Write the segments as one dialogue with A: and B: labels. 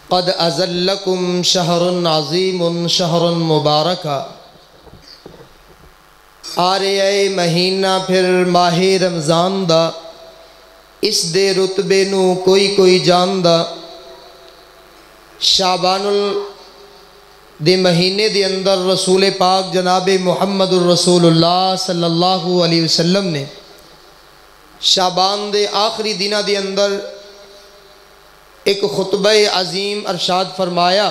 A: قد ازلکم شہر عظیم شہر مبارک، آ رہے مہینہ پھر ماہ رمضان دا، اس دے رتبے نو کوئی جاندا۔ شعبان دے مہینے دے اندر رسول پاک جناب محمد الرسول اللہ صلی اللہ علیہ وسلم نے شعبان دے آخری دنہ دے اندر ایک خطبہ عظیم ارشاد فرمایا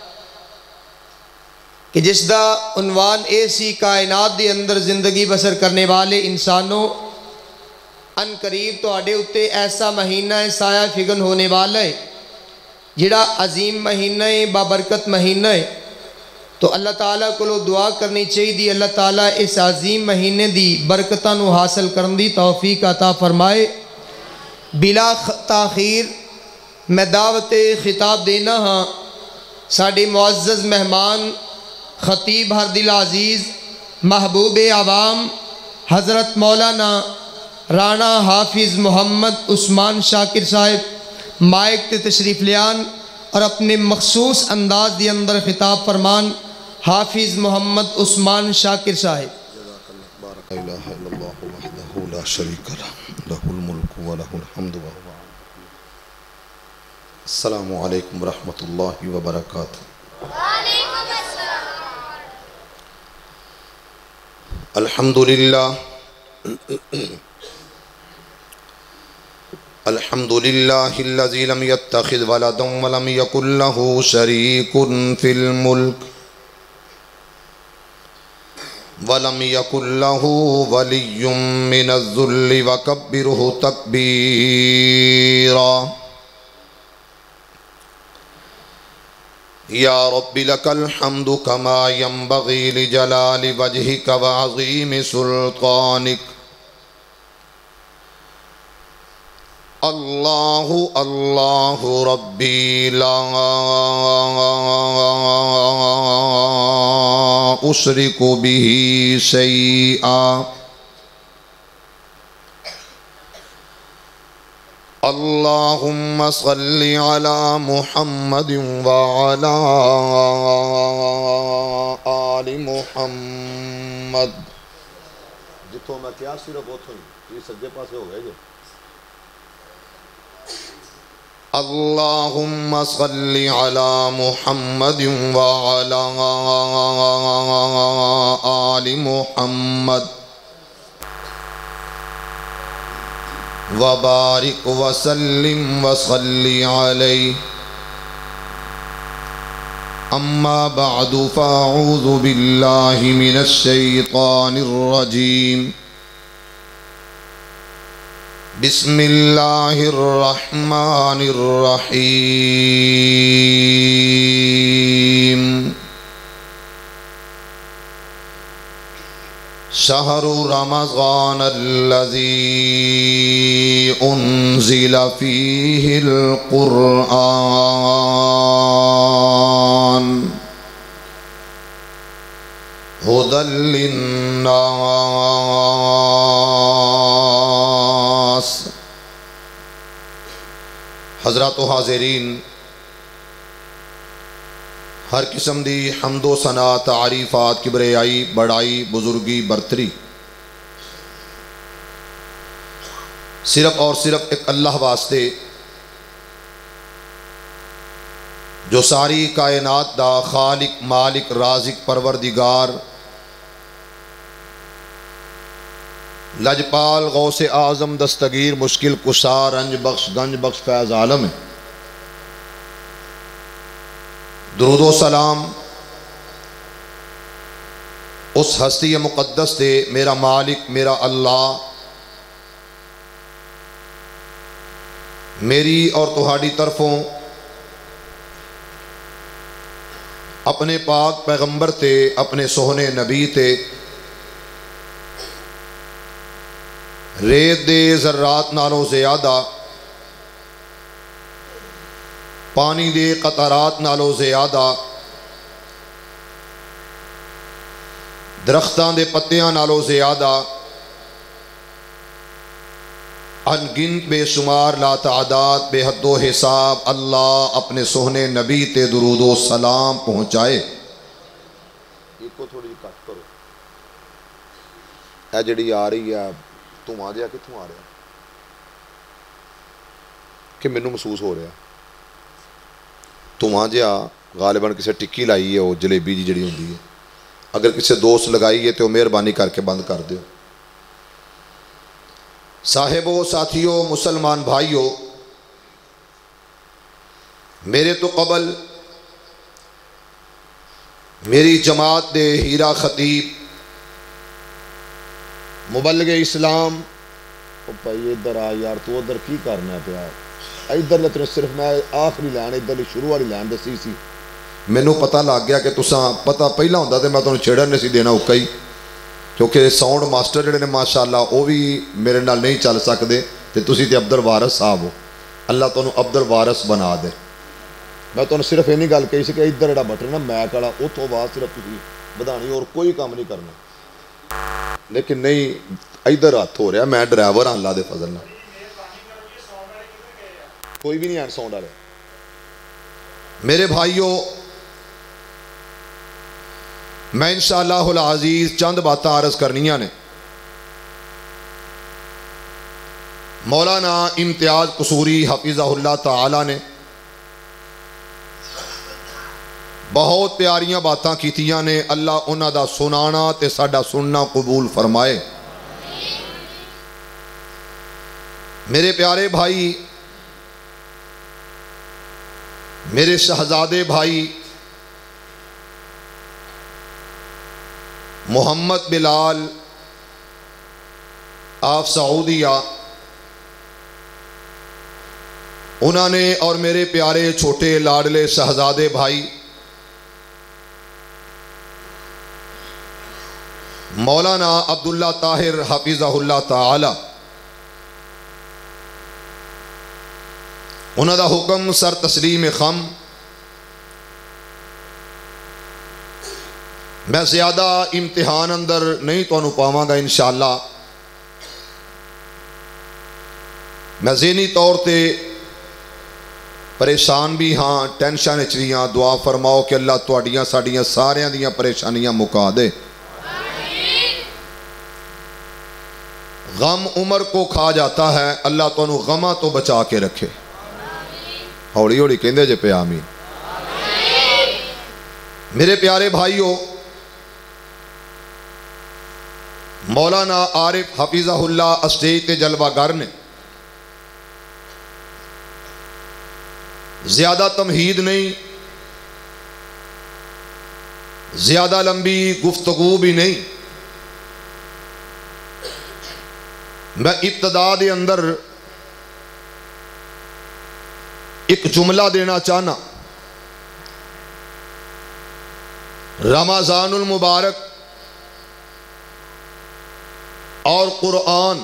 A: کہ جس دا عنوان ایسی کائنات دے اندر زندگی بسر کرنے والے انسانوں، ان قریب تو آڈے اتے ایسا مہینہ سایہ فگن ہونے والا ہے جڑا عظیم مہینہ ہے، بابرکت مہینہ ہے۔ تو اللہ تعالیٰ کو دعا کرنی چاہیے دی اللہ تعالیٰ اس عظیم مہینے دی برکتاں نو حاصل کرن دی توفیق عطا فرمائے۔ بلا تاخیر میں دعوت خطاب دینا ہاں ساڑے معزز مہمان خطیب ہر دل عزیز محبوب عوام حضرت مولانا رانا حافظ محمد عثمان شاکر صاحب مائک تے تشریف لیان اور اپنے مخصوص انداز دی اندر خطاب فرمان۔ حافظ محمد عثمان شاکر صاحب۔
B: لا الہ الا اللہ وحدہ لا شریک لہ لہ الملک ولہ الحمد وهو۔ السلام علیکم ورحمۃ اللہ وبرکاتہ۔
C: وعلیکم السلام۔
B: الحمدللہ الحمدللہ الذی لم یتخذ ولدا ولم یکن لہ شریک فی الملک ولم یکن لہ ولی من الذل وکبرہ تکبیرا۔ یا رب لک الحمد کما ینبغی لجلال وجہک وعظیم سلطانک۔ اللہ اللہ ربی لا اشرک بہ شیئا۔ اللہم صل علی محمد وعلی آل محمد۔ جتوں میں کیا صرف اتوں ہی، یہ سجے پاسے ہو گئے جو۔ اللہم صل علی محمد وعلی آل محمد وبارک وسلم وصلی علیہ۔ اما بعد فاعوذ باللہ من الشیطان الرجیم۔ بسم اللہ الرحمن الرحیم۔ شہر رمضان الذی انزل فیہ القرآن ھدی للناس۔ حضرات و حاضرین، ہر قسم دی حمد و ثنا تعریفات کبریائی بڑائی بزرگی برتری صرف اور صرف ایک اللہ واسطے جو ساری کائنات دا خالق مالک رازق پروردگار لجپال غوث اعظم دستگیر مشکل کشا رنج بخش گنج بخش فیض عالم ہے۔ درود و سلام اس ہستی مقدس دے میرا مالک میرا اللہ میری اور تہاڈی طرفوں اپنے پاک پیغمبر تے اپنے سوہنے نبی تے ریت دے ذرات نالوں زیادہ پانی دے قطرات نالوں زیادہ درختاں دے پتیاں نالوں زیادہ ان گنت بے شمار لا تعداد بے حد و حساب اللہ اپنے سوہنے نبی تے درود و سلام پہنچائے۔ ایک کو تھوڑی کٹ کرو، اے جڑی آ رہی ہے تم آ جا کتوں آ رہا کہ مینوں محسوس ہو رہا تم آ جا غالباً کسی ٹکی لائی ہے وہ جلیبی جی جڑی ہوندی ہے، اگر کسی دوست لگائی ہے تو مہربانی کر کے بند کر دیو۔ صاحبو ساتھیو مسلمان بھائیو، میرے تو قبل میری جماعت دے ہیرا خطیب مبلغ اسلام، بھائی ادھر آ یار تو ادھر کی کرنا پیا، ادھر لے صرف میں آخری لائن ادھر شروع والی لائن دسی سی، مینوں پتہ لگ گیا کہ تساں پتہ پہلا ہوندا تے میں تانوں چھیڑن نہیں سی دینا اکا ہی، کیونکہ ساؤنڈ ماسٹر جڑے نے ماشاءاللہ وہ بھی میرے نال نہیں چل سکتے تے تسی تے عبد الوارث صاحب ہو، اللہ تانوں عبد الوارث بنا دے۔ میں تانوں صرف اینی گل کہی سی کہ ادھر جڑا بٹن نا میک والا اتوں آواز صرف تسی بدھانی اور کوئی کام نہیں کرنا، لیکن نہیں ادھر ہاتھ ہو رہا، میں ڈرائیور ہاں اللہ دے فضل نال، کوئی بھی نہیں ہے ساؤنڈ والے۔ میرے بھائیو میں انشاءاللہ العزیز چند باتاں عرض کرنیاں نے۔ مولانا امتیاز قصوری حفظہ اللہ تعالی نے بہت پیاریاں باتاں کیتیاں نے، اللہ انہاں دا سنانا تے ساڈا سننا قبول فرمائے۔ میرے پیارے بھائی، میرے شہزادے بھائی محمد بلال آف سعودیہ، انہوں نے اور میرے پیارے چھوٹے لاڈلے شہزادے بھائی مولانا عبداللہ طاہر حفظہ اللہ تعالی، انہوں دا حکم سر تسلیم خم۔ میں زیادہ امتحان اندر نہیں تو پاواں گا انشاءاللہ، میں ذہنی طور تے پریشان بھی ہاں، ٹینشن بھی ہاں، دعا فرماؤ کہ اللہ تواڈیاں ساڈیاں ساریاں دیاں پریشانیاں مکا دے۔ غم عمر کو کھا جاتا ہے، اللہ تانوں غماں تو بچا کے رکھے۔ ہوڑی ہوڑی کہندے جے پہ آمین۔ میرے پیارے بھائیو، مولانا عارف حفظہ اللہ اسٹیج تے جلوہ گر نے زیادہ تمہید نہیں، زیادہ لمبی گفتگو بھی نہیں، میں ابتدا دے اندر ایک جملہ دینا چاہنا۔ رمضان المبارک اور قرآن،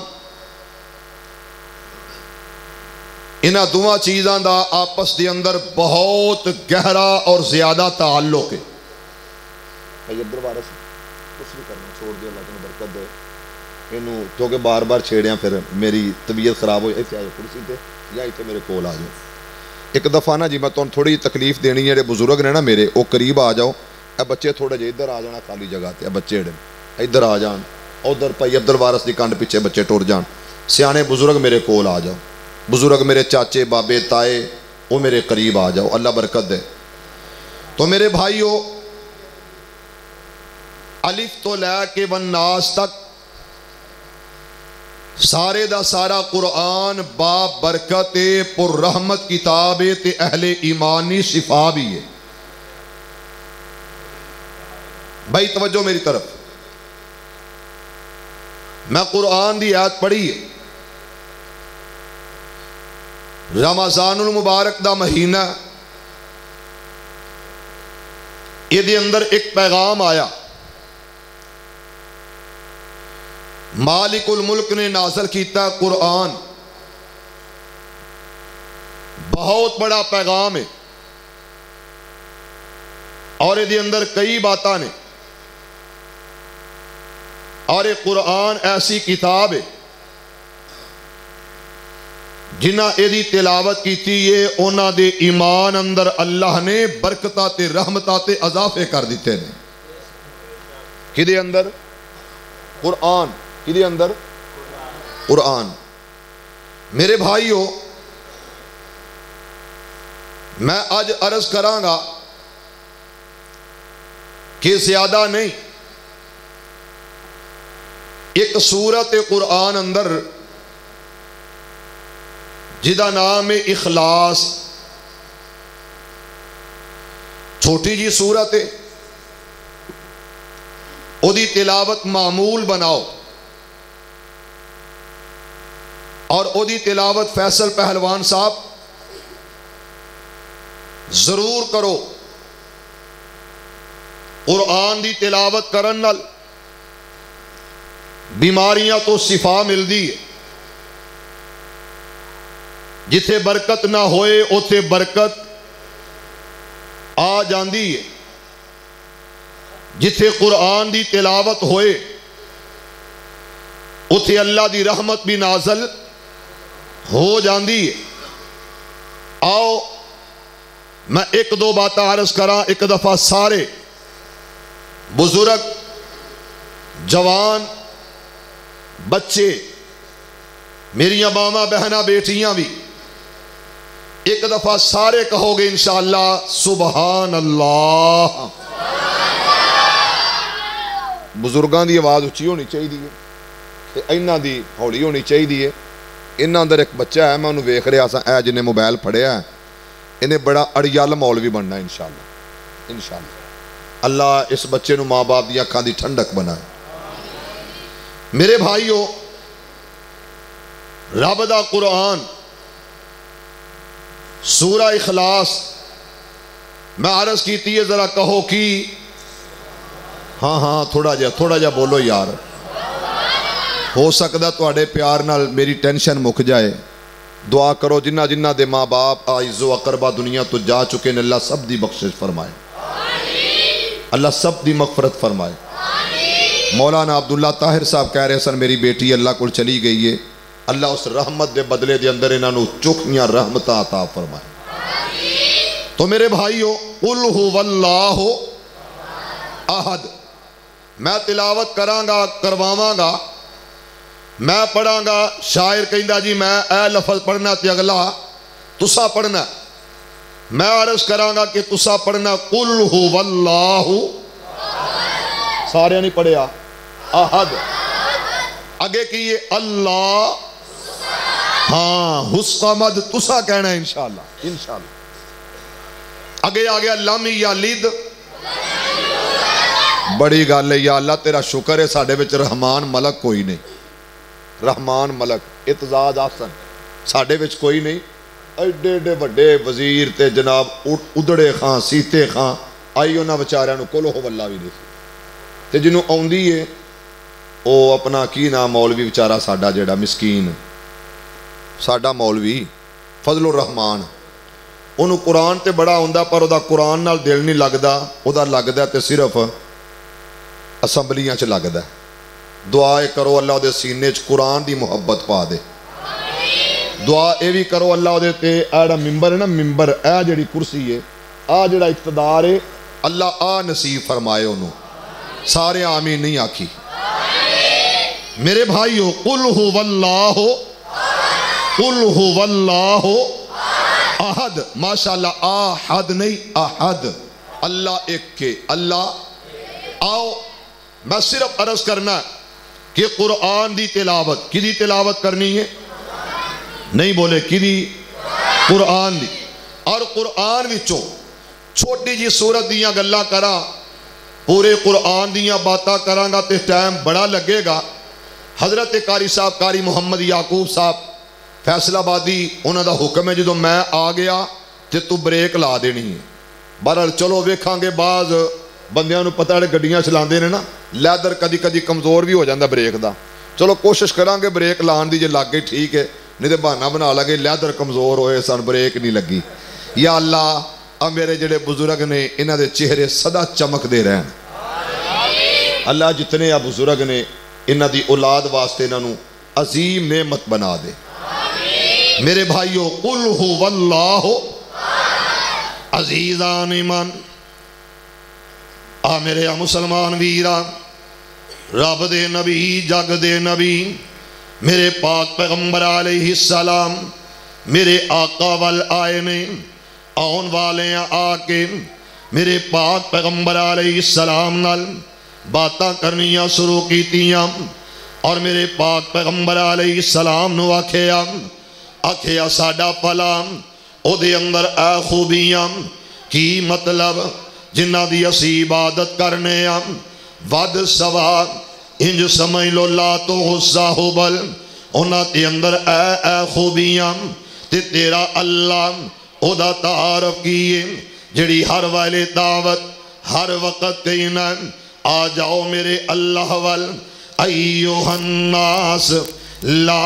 B: انہاں دونوں چیزاں دا آپس دے اندر بہت گہرا اور زیادہ تعلق ہے۔ بھائی عبد الوارث کچھ نہیں کرنا، چھوڑ دے، اللہ تمہیں برکت دے اینو، کیونکہ بار بار چھیڑیاں پھر میری طبیعت خراب ہو جائے، آجو کرسی تے یا ایتھے میرے کول آ جاؤ۔ ایک دفعہ نا جی میں تمہیں تھوڑی تکلیف دینی ہے، جڑے بزرگ نے نا میرے وہ قریب آ جاؤ، اے بچے تھوڑے جے ادھر آ جانا خالی جگہ تے، بچے جڑے ادھر آ جان، ادھر بھائی عبد الوارث دی کنڈ پیچھے بچے ٹر جان، سیانے بزرگ میرے کول آ جاؤ، بزرگ میرے چاچے بابے تائے وہ میرے قریب آ جاؤ، اللہ برکت دے۔ تو میرے بھائیو، الف تو لے کے والناس تک سارے دا سارا قرآن باب برکت پر رحمت کتاب تے اہل ایمانی شفا بھی ہے۔ بھائی توجہ میری طرف، میں قرآن دی آیت پڑھی ہے، رمضان المبارک دا مہینہ، یہ دے اندر ایک پیغام آیا، مالک الملک نے نازل کیتا قرآن، بہت بڑا پیغام ہے، اور یہ دے اندر کئی باتاں نے، اور یہ قرآن ایسی کتاب ہے جنہ ایدی تلاوت کیتی ہے اونا دے ایمان اندر اللہ نے برکتہ تے رحمتہ تے اضافے کر دیتے ہیں. کدے اندر؟ قرآن. کدے اندر؟ قرآن. میرے بھائیو میں آج عرض کراں گا کہ زیادہ نہیں، ایک سورت قرآن اندر جدا نام اخلاص، چھوٹی جی سورت ہے، او دی تلاوت معمول بناؤ اور او دی تلاوت فیصل پہلوان صاحب ضرور کرو. قرآن دی تلاوت کرن نال بیماریاں تو شفا ملدی ہے. جتھے برکت نہ ہوئے اوتھے برکت آ جاندی ہے. جتھے قرآن دی تلاوت ہوئے اوتھے اللہ دی رحمت بھی نازل ہو جاندی ہے. آؤ میں ایک دو باتیں عرض کراں. ایک دفعہ سارے بزرگ، جوان، بچے، میری ماما بہنہ بیٹیاں بھی ایک دفعہ سارے کہو گے انشاءاللہ سبحان اللہ. بزرگان دی آواز اچھی ہونی چاہیے تے ایناں دی ہولی ہونی چاہیے. انہاں اندر ایک بچہ ہے، میں انہوں ویکھ رہا سا، اے جنہیں موبائل پھڑیا ہے، انہیں بڑا اڑیال مولوی بننا ہے انشاءاللہ. انشاءاللہ اللہ اس بچے نو ماں باپ دی اکھاں دی ٹھنڈک بنائے. میرے بھائیو رب دا قرآن سورہ اخلاص میں عرض کیتی ہے، ذرا کہو کی ہاں تھوڑا جا بولو یار. ہو سکتا تواڈے پیار نال میری ٹینشن مک جائے. دعا کرو جنہ جنہ دے ماں باپ آئز و اقربا دنیا تو جا چکے ہیں، اللہ سب دی بخشش فرمائے، اللہ سب دی مغفرت فرمائے. مولانا عبداللہ طاہر صاحب کہہ رہے سن میری بیٹی اللہ کو چلی گئی ہے، اللہ اس رحمت دے بدلے دے اندر انہاں نو چوکھیاں رحمتاں عطا فرمائے. تو میرے بھائیو قل هو اللہ احد میں تلاوت کراں گا، کرواواں گا، میں پڑھاں گا. شاعر کہندا جی میں اے لفظ پڑھنا تے اگلا تسا پڑھنا. میں عرض کراں گا کہ تسا پڑھنا قل هو اللہ. سارے نہیں پڑھیا احد، اگے کیے اللہ، ہاں حسقمد تسا کہنا ہے انشاءاللہ. انشاءاللہ اگے آگیا لم یلد. بڑی گل ہے یا اللہ تیرا شکر ہے ساڈے وچ رحمان ملک کوئی نہیں. رحمان ملک اتزاد آسن ساڈے وچ کوئی نہیں. ایڈے ایڈے وڈے وزیر تے جناب ادڑے خان سیتے خان آئی انہاں بیچاریاں نو قل هو اللہ بھی نہیں تے جنوں آوندی ہے او اپنا کی نام مولوی بیچارہ ساڈا جیڑا مسکین ساڈا مولوی فضل الرحمان، انہوں قرآن تے بڑا ہوندا پر او دا قرآن نال دل نہیں لگدا، او دا لگدا تے صرف اسمبلیاں چ لگدا. دعا کرو اللہ دے سینے چ قرآن دی محبت پا دے. دعا اے بھی کرو اللہ دے تے ایڑا ممبر ہے نا، ممبر اے جڑی کرسی ہے، آ جڑا اقتدار ہے، اللہ آ نصیب فرمائے انہوں. سارے آمین نہیں آکھی. میرے بھائیو قل هو اللہ، قل هو اللہ احد. ماشاءاللہ احد نہیں احد، اللہ ایک کے اللہ. آؤ میں صرف عرض کرنا کہ قرآن دی تلاوت کی دی تلاوت کرنی ہے، نہیں بولے کی دی؟ قرآن دی. اور قرآن وچوں چھوٹی جی سورت دیاں گلاں کراں، پورے قرآن دیاں باتاں کراں گا تے ٹائم بڑا لگے گا. حضرت قاری صاحب قاری محمد یعقوب صاحب فیصل آبادی انہاں دا حکم ہے جدوں میں آ گیا تے تو بریک لا دینی ہے. بہرحال چلو ویکھاں گے، بعض بندیاں نو پتہ ہے گڈیاں چلاندے نے نا، لیدر کدی کدی کمزور بھی ہو جاندا بریک دا. چلو کوشش کراں گے بریک لان دی، جے لگ گئی ٹھیک ہے، نہیں تے بہانہ بنا لگے لیدر کمزور ہوئے سن بریک نہیں لگی. یا اللہ اب میرے جڑے بزرگ نے انہاں دے چہرے سدا چمک دے رہن. اللہ جتنے آ بزرگ نے انہاں دی اولاد واسطے انہاں نو عظیم نعمت بنا دے. میرے بھائیو قل هو اللہ عزیزان ایمان آ میرے مسلمان ویران رب دے نبی جگ دے نبی میرے پاک پیغمبر علیہ السلام میرے آقا وال آئے نے آن والے آ کے میرے پاک پیغمبر علیہ السلام نال باتاں کرنیاں شروع کیتیاں اور میرے پاک پیغمبر علیہ السلام نو آکھیا ساڈا پلا او دے اندر اے خوبیاں کی مطلب جنہ دی اسی عبادت کرنے ود سوا انج سمجھ لو لا تو غصہ بل انہاں تے اندر اے خوبیاں تے تیرا اللہ او دا تعارف کیے جڑی ہر والے دعوت ہر وقت کہنا آ جاؤ میرے اللہ وال ایوہ الناس لا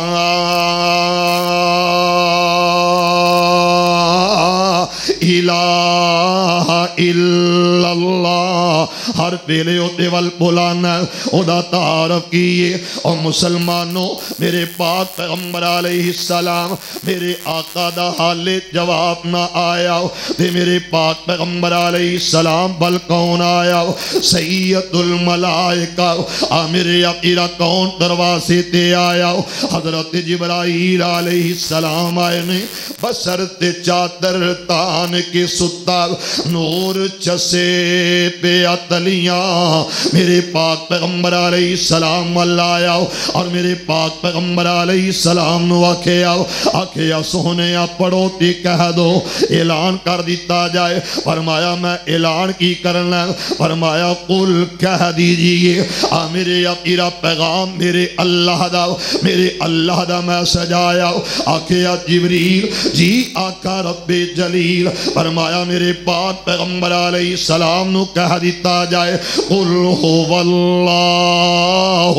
B: الہ الا اللہ ہر پیلے ہوتے وال بلانا او دا تعارف کیے اور مسلمانوں میرے پاک پیغمبر علیہ السلام میرے آقا دا حال جواب نہ آیا دے میرے پاک پیغمبر علیہ السلام بل کون آیا سید الملائکہ میرے عقیرہ کون دروازے تے آیا حضرت جبرائیل علیہ السلام آئے نے بسرت چادر تان کے ستا نور چسے پہ اتلیاں میرے پاک پیغمبر علیہ السلام اللہ آیا اور میرے پاک پیغمبر علیہ السلام نو آکھیا سونیا پڑھو تے کہہ دو اعلان کر دیتا جائے فرمایا میں اعلان کی کرنا فرمایا قل کہہ دیجئے میرے عقیرہ پیغام میرے اللہ دا میں سجایا آکھیا جبریل جی آقا رب جلیل فرمایا میرے پاک پیغمبر علیہ السلام نو کہہ دیتا جائے قل هو اللہ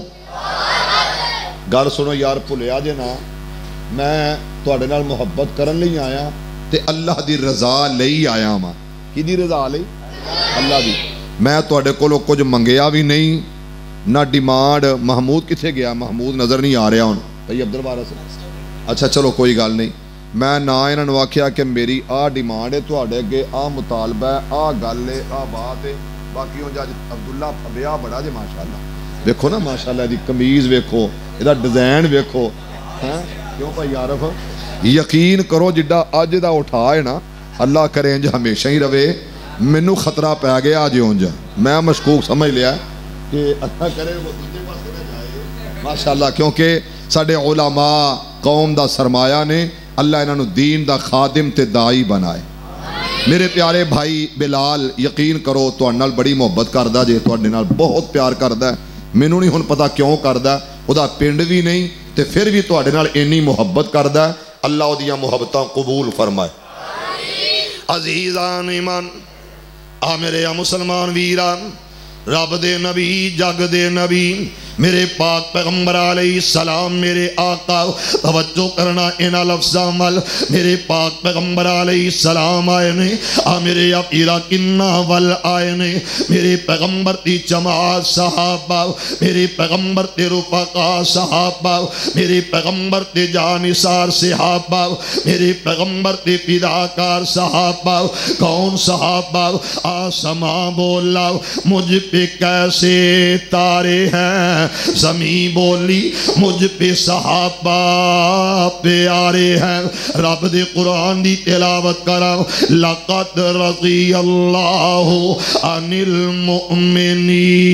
B: گل سنو یار بھولیا جے نا میں تواڈے نال محبت کرن لئی آیا تے اللہ دی رضا لئی آیا ماں کی دی رضا لئی اللہ دی میں تواڈے کولوں کچھ منگیا بھی نہیں نہ ڈیمانڈ محمود کتھے گیا محمود نظر نہیں آ رہا ہوں بھائی عبد البارہ سے اچھا چلو کوئی گل نہیں میں نہ انہاں نوں آکھیا کہ میری آ ڈیمانڈ ہے تواڈے اگے آ مطالبہ ہے آ گل ہے آ بات ہے باقی ہوں جج عبداللہ پھبیا بڑا جے ماشاءاللہ ویکھو نا ماشاءاللہ دی قمیض ویکھو ادا ڈیزائن ویکھو ہاں کیوں بھائی عارف یقین کرو جڈا اج دا اٹھا ہے نا اللہ کرے انج ہمیشہ ہی رہے مینوں خطرہ پی گیا اج اونج میں مشکوک سمجھ لیا کہ اللہ کرے وہ دوسرے پاسے نہ جائے ماشاءاللہ کیونکہ ساڈے علماء قوم دا سرمایہ نے اللہ انہاں نوں دین دا خادم تے دائی بنائے میرے پیارے بھائی بلال یقین کرو تواڈے نال بڑی محبت کردا جے تواڈے نال بہت پیار کردا ہے مینوں نہیں ہن پتہ کیوں کردا اودا پنڈ بھی نہیں تے پھر بھی تواڈے نال اینی محبت کردا ہے اللہ اودیاں محبتاں قبول فرمائے عزیزان ایمان آ میرے مسلمان ویران رب دے نبی جگ دے نبی میرے پاک پیغمبر علیہ السلام میرے آقا توجہ کرنا انہا لفظاں وال میرے پاک پیغمبر علیہ السلام آئے نے میرے عقیرہ کنہ وال آئے نے میرے پیغمبر تی جماعت صحابہ میرے پیغمبر تی رفقا صحابہ میرے پیغمبر تی جانثار صحابہ میرے پیغمبر تی فداکار صحابہ کون صحابہ آسماں بولا مجھ پہ کیسے تارے ہیں زمین بولی مجھ پہ صحابہ پیارے ہیں رب دے قرآن دی تلاوت کرام لقد رضی اللہ عن المؤمنین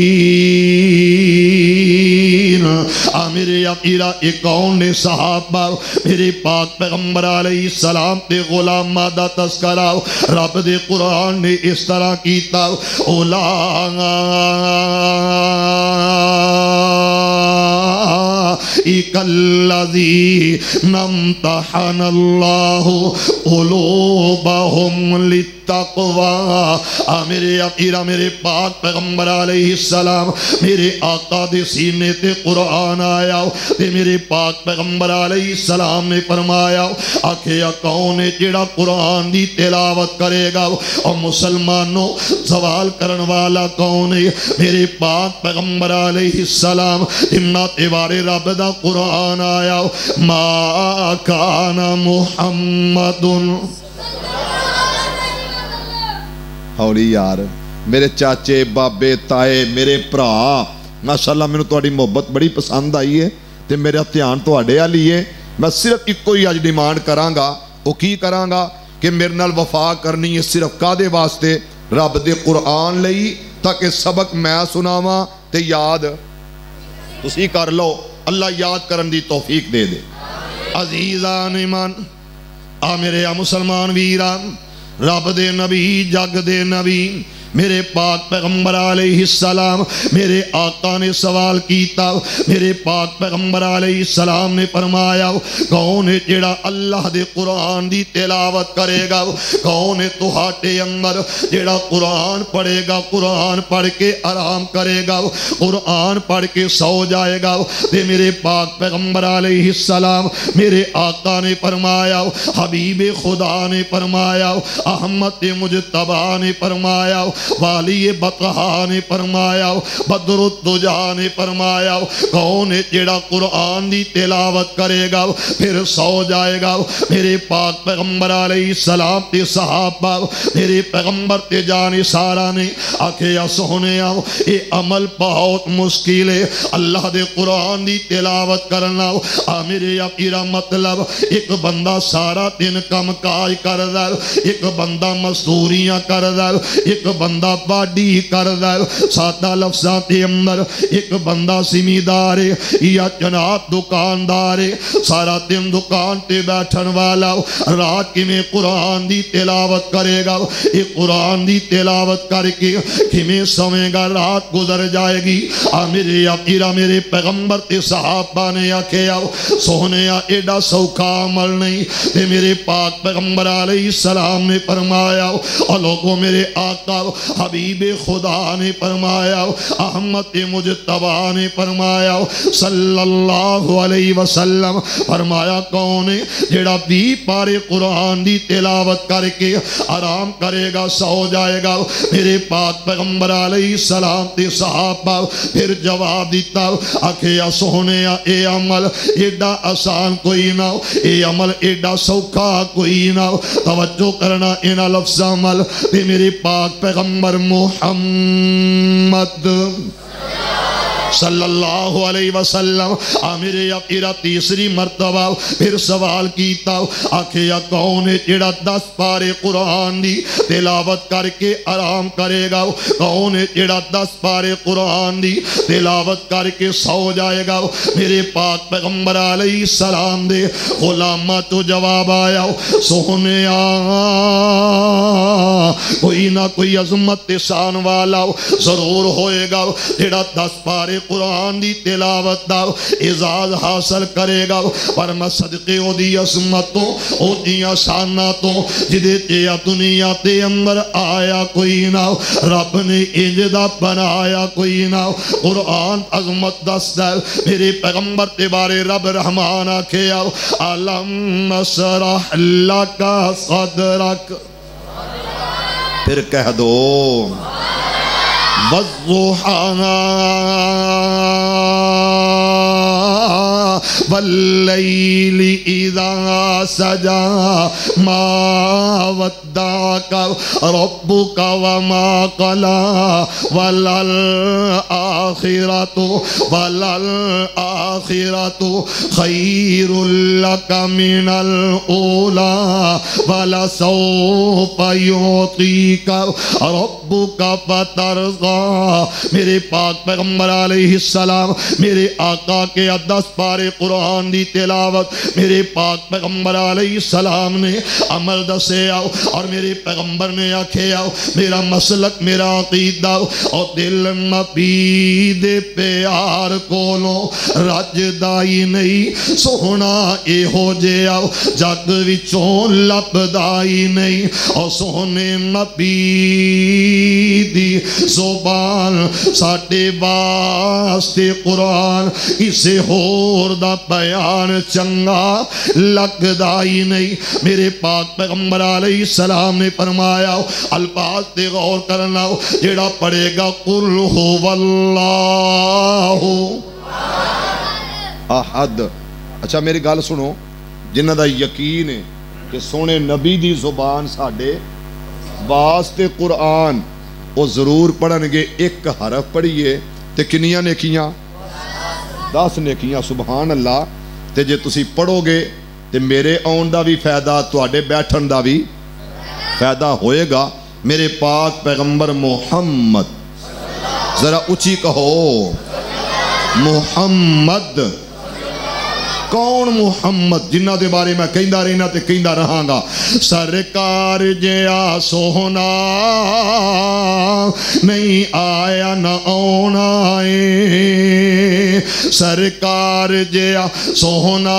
B: میرے عقیرہ ایک کون نے صحابہ میرے پاک پیغمبر علیہ السلام تے غلام مادہ تذکرہ رب دے قرآن نے اس طرح کیتا اولئک الذین امتحن اللہ قلوبہم للتقوی التقوى میرے اپیرا میرے پاک پیغمبر علیہ السلام میرے آقا دے سینے تے قرآن آیا تے میرے پاک پیغمبر علیہ السلام نے فرمایا آکھیا کون ہے جڑا قرآن دی تلاوت کرے گا اور مسلمانوں سوال کرن والا کون ہے میرے پاک پیغمبر علیہ السلام امت بارے رب دا قرآن آیا ما کان محمد ہولی یار میرے چاچے بابے تائے میرے پرا ماشاءاللہ میں نے توڑی محبت بڑی پسند آئی ہے تے میرے دھیان توڑے والی ہے میں صرف ایک کوئی آج ڈیمانڈ کرانگا وہ کی کرانگا کہ میرے نال وفا کرنی ہے صرف کادے واسطے رب دے قرآن لئی تاکہ سبق میں سناواں تے یاد اسی کر لو اللہ یاد کرن دی توفیق دے دے عزیزان ایمان میرے مسلمان ویران رب دے نبی جگ دے نبی میرے پاک پیغمبر علیہ السلام میرے آقا نے سوال کیتا میرے پاک پیغمبر علیہ السلام نے فرمایا کون ہے جڑا اللہ دے قرآن دی تلاوت کرے گا کون ہے تہاڈے اندر جڑا قرآن پڑھے گا قرآن پڑھ کے آرام کرے گا قرآن پڑھ کے سو جائے گا تے میرے پاک پیغمبر علیہ السلام میرے آقا نے فرمایا حبیب خدا نے فرمایا احمد مجتبی نے فرمایا والی بطحا نے فرمایا بدر الدجا نے فرمایا کون ہے جڑا قرآن دی تلاوت کرے گا پھر سو جائے گا میرے پاک پیغمبر علیہ السلام تے صحابہ میرے پیغمبر تے جان سارا نے آکھیا سونے اے عمل بہت مشکل ہے اللہ دے قرآن دی تلاوت کرنا میرے اپیرا مطلب ایک بندہ سارا دن کم کاج کر دا ایک بندہ مزدوریاں کر دا ایک بندہ باڈی کر دا سادہ لفظاں تے اندر ایک بندہ زمیندار یا جناب دکاندار سارا دن دکان تے بیٹھن والا رات کی میں قرآن دی تلاوت کرے گا ایک قرآن دی تلاوت کر کے کھمیں سویں گا رات گزر جائے گی میرے اپیرا میرے پیغمبر تے صحابہ نے آکھیا سونے ایڈا سوکھا عمل نہیں تے میرے پاک پیغمبر علیہ السلام نے فرمایا اور لوگوں میرے آقا حبیب خدا نے فرمایا احمد مجتبی نے فرمایا صلی اللہ علیہ وسلم فرمایا کون ہے جڑا 20 پارے قرآن دی تلاوت کر کے آرام کرے گا سو جائے گا میرے پاک پیغمبر علیہ السلام تے صحابہ پھر جواب دیتا آکھیا سونے اے عمل ایڈا آسان کوئی نہ اے عمل ایڈا سوکھا کوئی نہ توجہ کرنا اینا لفظ عمل تے میرے پاک پیغمبر محمد صلی اللہ علیہ وسلم میرے اپیرا تیسری مرتبہ پھر سوال کیتا آکھیا کون ہے جڑا 10 پارے قرآن دی تلاوت کر کے آرام کرے گا کون ہے جڑا 10 پارے قرآن دی تلاوت کر کے سو جائے گا میرے پاک پیغمبر علیہ السلام دے غلامہ تو جواب آیا سونیا کوئی نہ کوئی عظمت شان والا ضرور ہوئے گا جڑا 10 پارے قرآن دی تلاوت دا اعزاز حاصل کرے گا پر میں صدقے او دی عظمتوں او دی شاناتوں جدے تیا دنیا تے اندر آیا کوئی نہ رب نے انجدہ بنایا کوئی نہ قرآن عظمت دست ہے میرے پیغمبر تے بارے رب رحمان آکھیا علم نشرح لک صدرک پھر کہہ دو والضحى والليل إذا سجى ما ودعك ربك وما قلى وللآخرة خير لك من الأولى ولسوف يعطيك ربك فترضى میرے پاک پیغمبر علیہ السلام میرے آقا کے 10 پارے قرآن دی تلاوت میرے پاک پیغمبر علیہ السلام نے عمل دسے آؤ اور میرے پیغمبر نے آکھے آؤ میرا مسلک میرا عقیدہ اور دل نبی دے پیار کولوں رج دائی نہیں سونا اے ہو جے آؤ جگ وچوں لب دائی نہیں اور سونے نبی دی زبان ساڑے واسطے قرآن اسے ہور دا بیان چنگا لگ دائی نہیں میرے پاک پیغمبر علیہ السلام نے فرمایا الفاظ تے غور کرنا جیڑا پڑھے گا قل هو اللہ احد اچھا میری گل سنو جنہ دا یقین ہے کہ سونے نبی دی زبان ساڑے واسطے قرآن وہ ضرور پڑھن گے ایک حرف پڑھئے تے کنیاں نیکیاں 10 نیکیاں سبحان اللہ تے جے تسی پڑھو گے تے میرے آن دا بھی فائدہ تواڈے بیٹھن دا بھی فائدہ ہوئے گا میرے پاک پیغمبر محمد ذرا اچھی کہو محمد کون محمد جنہ دے بارے میں کہندہ رہنا تے کہندہ رہاں گا سرکار جیا سونا نہیں آیا نہ آنا ہے سرکار جیا سونا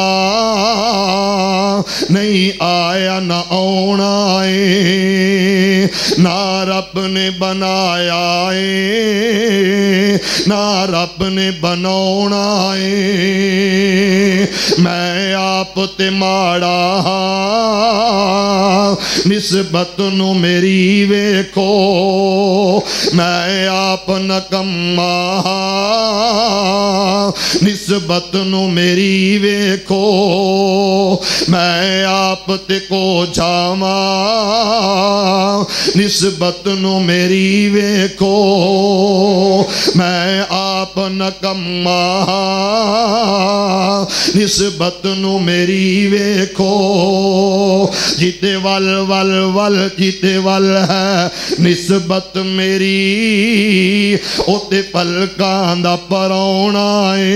B: نہیں آیا نہ آنا ہے نہ رب نے بنایا ہے نہ رب نے بناونا ہے میں آپ تے ماڑا نسبت نو میری ویکھو میں آپ نکما نسبت نو میری ویکھو میں آپ تے کو جاما نسبت نو میری ویکھو میں آپ نکما نسبت نو میری ویکھو جیتے ول ول ول جیتے ول ہے نسبت میری اوتے پلکاں دا پرونا ہے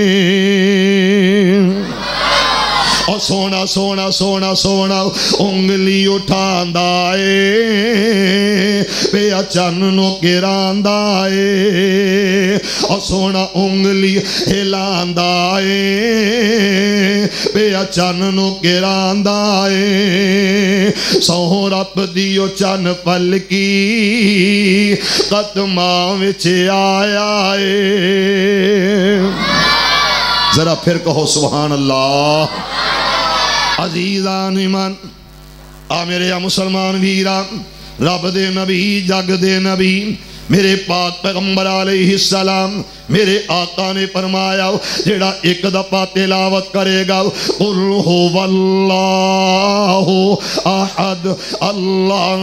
B: اور سونا سونا سونا سونا انگلی اٹھاندا اے پیا چن نو گراندا اے اور سونا انگلی ہلاندا اے پیا چن نو گراندا اے سو رب دیو چن پلکی قدماں وچ آیا اے ذرا پھر کہو سبحان اللہ عزیزان ایمان میرے مسلمان ویران رب دے نبی جگ دے نبی میرے پاک پیغمبر علیہ السلام میرے آقا نے فرمایا جیڑا ایک دفعہ تلاوت کرے گا قل هو اللہ احد اللہ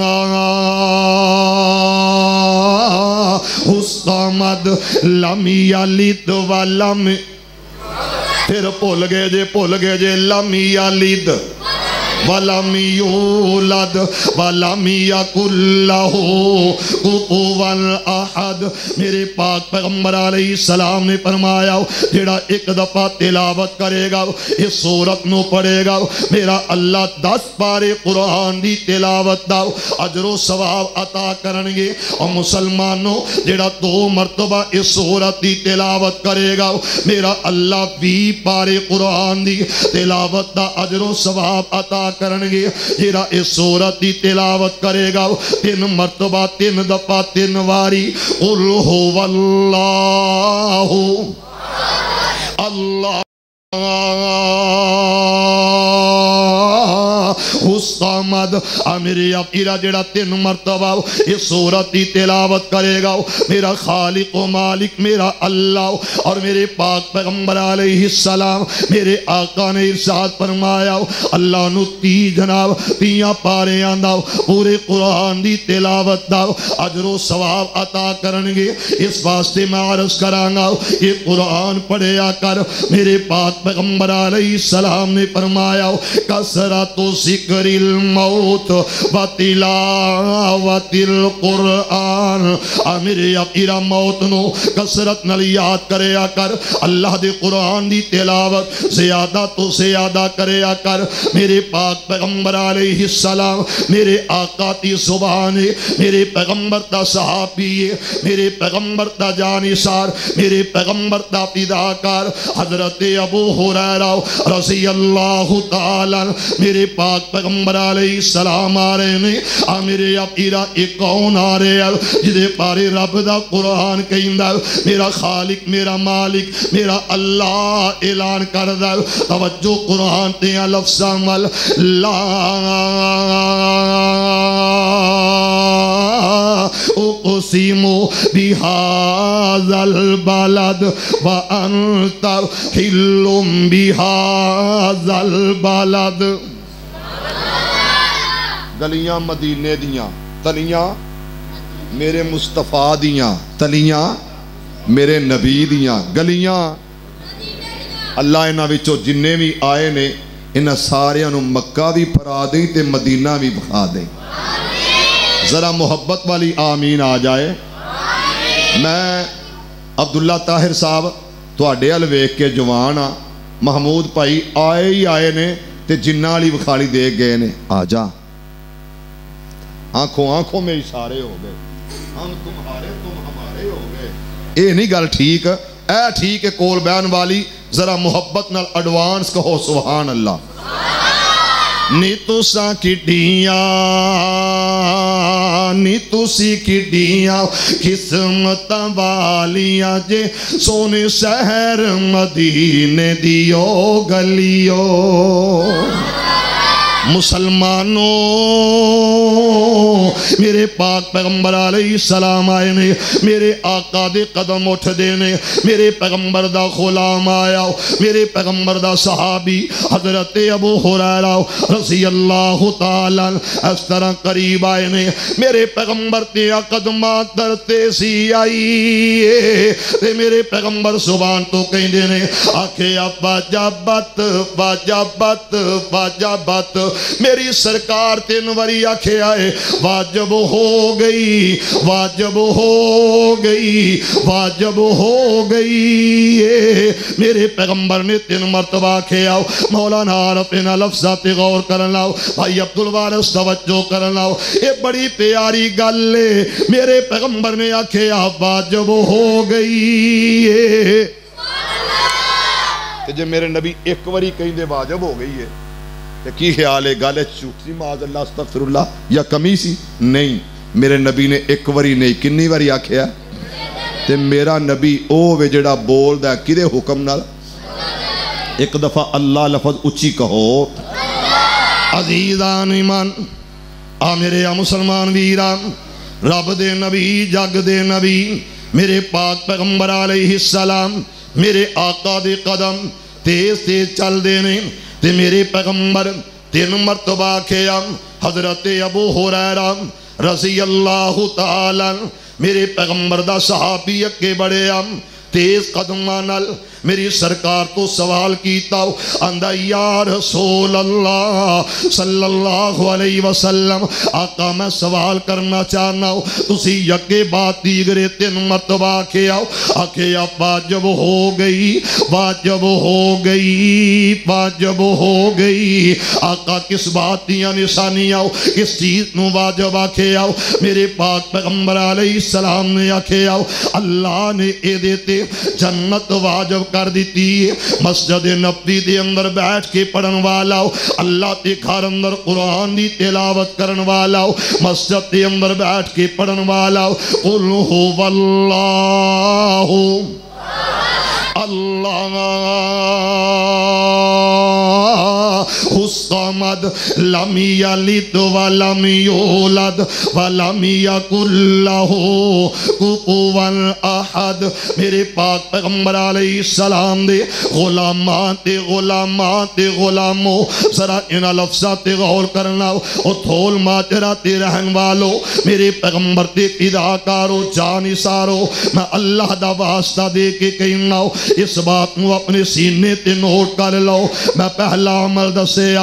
B: الصمد لم یلد ولم پھر بھول گئے جے لم یلد ولم یولد ولم یکن لہ کفوا احد میرے پاک پیغمبر علیہ السلام نے فرمایا جیڑا ایک دفعہ تلاوت کرے گا اس سورت نو پڑھے گا میرا اللہ 10 پارے قرآن دی تلاوت دا اجر و ثواب عطا کرنگے اور مسلمانوں جیڑا 2 مرتبہ اس سورت دی تلاوت کرے گا میرا اللہ 20 پارے قرآن دی تلاوت دا اجر و ثواب عطا کرنگے جیڑا اس سورت دی تلاوت کرے گا 3 مرتبہ 3 دفعہ 3 واری قل هو اللہ اللہ الصمد میرے اپیرا جڑا 3 مرتبہ اس سورت دی تلاوت کرے گا میرا خالق و مالک میرا اللہ اور میرے پاک پیغمبر علیہ السلام میرے آقا نے ارشاد فرمایا اللہ نو 30 جناب 30 پارے آندہ پورے قرآن دی تلاوت دا اجر و ثواب عطا کرنگے اس واسطے میں عرض کرانگا یہ قرآن پڑھیا کر میرے پاک پیغمبر علیہ السلام نے فرمایا کثرت و ذکری الموت وتلاوت القرآن میرے اپیرا موت نو کسرت نال یاد کریا کر اللہ دے قرآن دی تلاوت زیادہ تو زیادہ کریا کر میرے پاک پیغمبر علیہ السلام میرے آقا دی زبان میرے پیغمبر دا صحابی میرے پیغمبر دا جانثار میرے پیغمبر دا فداکار حضرت ابو ہریرہ رضی اللہ تعالیٰ میرے پاک پیغمبر علیہ السلام آ رہے نے میرے اپیرا ایک کون آ رہے ہیں جدے پارے رب دا قرآن کہندہ میرا خالق میرا مالک میرا اللہ اعلان کردہ توجہ قرآن تیاں لفظاں مل لا اقسم بهذا البلد وانت حل بهذا البلد گلیاں مدینے دیاں تلیاں میرے مصطفیٰ دیاں تلیاں میرے نبی دیاں گلیاں اللہ انہاں وچوں جننے بھی آئے نے انہاں ساریاں نو مکہ بھی پھرا دیں تے مدینہ بھی بخا دیں ذرا محبت والی آمین آ جائے میں عبداللہ طاہر صاحب تواڈے ال ویکھ کے جوان ہاں محمود بھائی آئے ہی آئے نے تے جنہ والی بخالی دے گئے نے آ جا آنکھوں آنکھوں میں اشارے ہو گئے ہم تمہارے تم ہمارے ہو گئے اے نہیں گل ٹھیک اے ٹھیک ہے کول بیان والی ذرا محبت نال ایڈوانس کہو سبحان اللہ نی تساں کڈیاں قسمتاں والیاں جے سونے شہر مدینے دیو گلیو مسلمانوں میرے پاک پیغمبر علیہ السلام آئے نے میرے آقا دے قدم اٹھ دینے میرے پیغمبر دا غلام آیا میرے پیغمبر دا صحابی حضرت ابو ہریرہ رضی اللہ تعالیٰ اس طرح قریب آئے نے میرے پیغمبر تیا قدمات درتے سی آئی تے میرے پیغمبر زبان تو کہیں دینے آکھے واجبت واجبت واجبت میری سرکار تین وری آکھے آئے واجب ہو گئی واجب ہو گئی واجب ہو گئی میرے پیغمبر نے تین مرتبہ آکھے آؤ مولانا عارفین لفظات غور کرنا بھائی عبدالوارث توجہ کرنا یہ بڑی پیاری گل ہے میرے پیغمبر نے آکھے آؤ واجب ہو گئی جب میرے نبی ایک وری کہیں دے واجب ہو گئی ہے کی خیال ہے گالے چوٹی معاذ اللہ استغفر اللہ یا کمی سی نہیں میرے نبی نے ایک وری نہیں کنی وری آکھیا تے میرا نبی او وے جڑا بول دا کدے حکم نال ایک دفعہ اللہ لفظ اچھی کہو عزیزان ایمان میرے مسلمان ویران رب دے نبی جگ دے نبی میرے پاک پیغمبر علیہ السلام میرے آقا دے قدم تیز تیز چل دینے تے میرے پیغمبر تین مرتبہ کیا حضرت ابو ہریرہ رضی اللہ تعالیٰ میرے پیغمبر دا صحابی اکے بڑے تیز قدمانل میری سرکار تو سوال کیتا اندہ یا رسول اللہ صلی اللہ علیہ وسلم آقا میں سوال کرنا چاہنا ہوں تسی یکے بات دیگرے تین مرتبہ آکے آؤ واجب ہو گئی واجب ہو گئی واجب ہو گئی آقا کس بات دیا نشانی آؤ کس چیز نو واجب آکے آؤ میرے پاک پیغمبر علیہ السلام نے آکے آؤ اللہ نے اے دیتے جنت واجب کر دیتی ہے مسجد نبوی دے اندر بیٹھ کے پڑھن والا اللہ تے گھر اندر قرآن دی تلاوت کرن والا مسجد دے اندر بیٹھ کے پڑھن والا قل هو اللہ اللہ الصمد لم یلد ولم یولد ولم یکن لہ کفوا احد میرے پاک پیغمبر علیہ السلام دے غلامات غلاموں ذرا انہا لفظات غور کرنا او تھول ماجرات رہن والو میرے پیغمبر تے فداکارو جانثارو میں اللہ دا واسطہ دے کے کہنا اس بات کو اپنے سینے تے نوٹ کر لو میں پہلا عمل دسے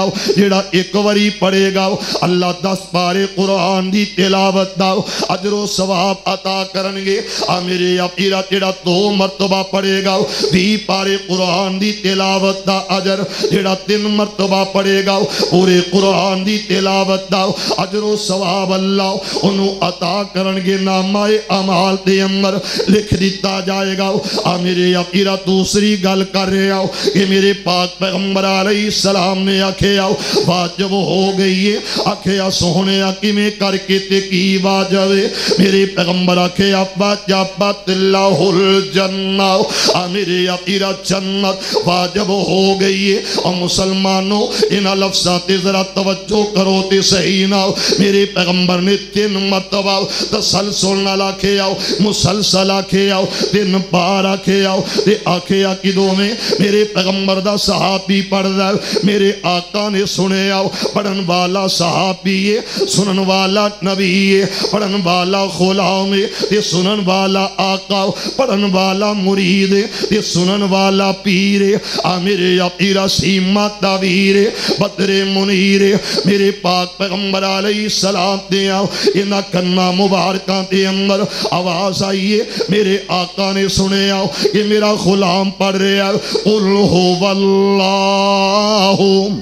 B: فرمایا جڑا ایک واری پڑھے گا اللہ 10 پارے قرآن دی تلاوت دا اجر و ثواب عطا کرنگے میرے اپیرا جڑا 2 مرتبہ پڑھے گا 20 پارے قرآن دی تلاوت دا اجر جڑا 3 مرتبہ پڑھے گا پورے قرآن دی تلاوت دا اجر و ثواب اللہ انہوں عطا کرنگے نامہ اعمال دے اندر لکھ دیتا جائے گا میرے اپیرا دوسری گل کر رہے آؤ کہ میرے پاک پیغمبر علیہ السلام نے آکھے آؤ واجب ہو گئی ہے آکھے آ سونے آکی میں کر کے تے کی واجب ہے میرے پیغمبر آکھے آ واجبت اللہ الجنہ میرے اپیرا جنت واجب ہو گئی ہے اور مسلمانوں ان لفظات ذرا توجہ کرو تے صحیح نہ میرے پیغمبر نے 3 مرتبہ تسلسل نہ لاکھے آؤ مسلسل آکھے آؤ 3 بار آکھے آؤ تے آکھے آ کی دو میں میرے پیغمبر دا صحابی پڑھ رہا ہے میرے آقا نے سنے آؤ پڑھن والا صحابی ہے سنن والا نبی ہے پڑھن والا غلام ہے تے سنن والا آقا پڑھن والا مرید ہے تے سنن والا پیر ہے میرے اپیرا سیما تعبیر ہے بدر منیر ہے میرے پاک پیغمبر علیہ السلام دے آؤ انہا کنہ مبارکان دے اندر آواز آئیے میرے آقا نے سنے آؤ یہ میرا غلام پڑھ رہے ہیں قل هو اللہ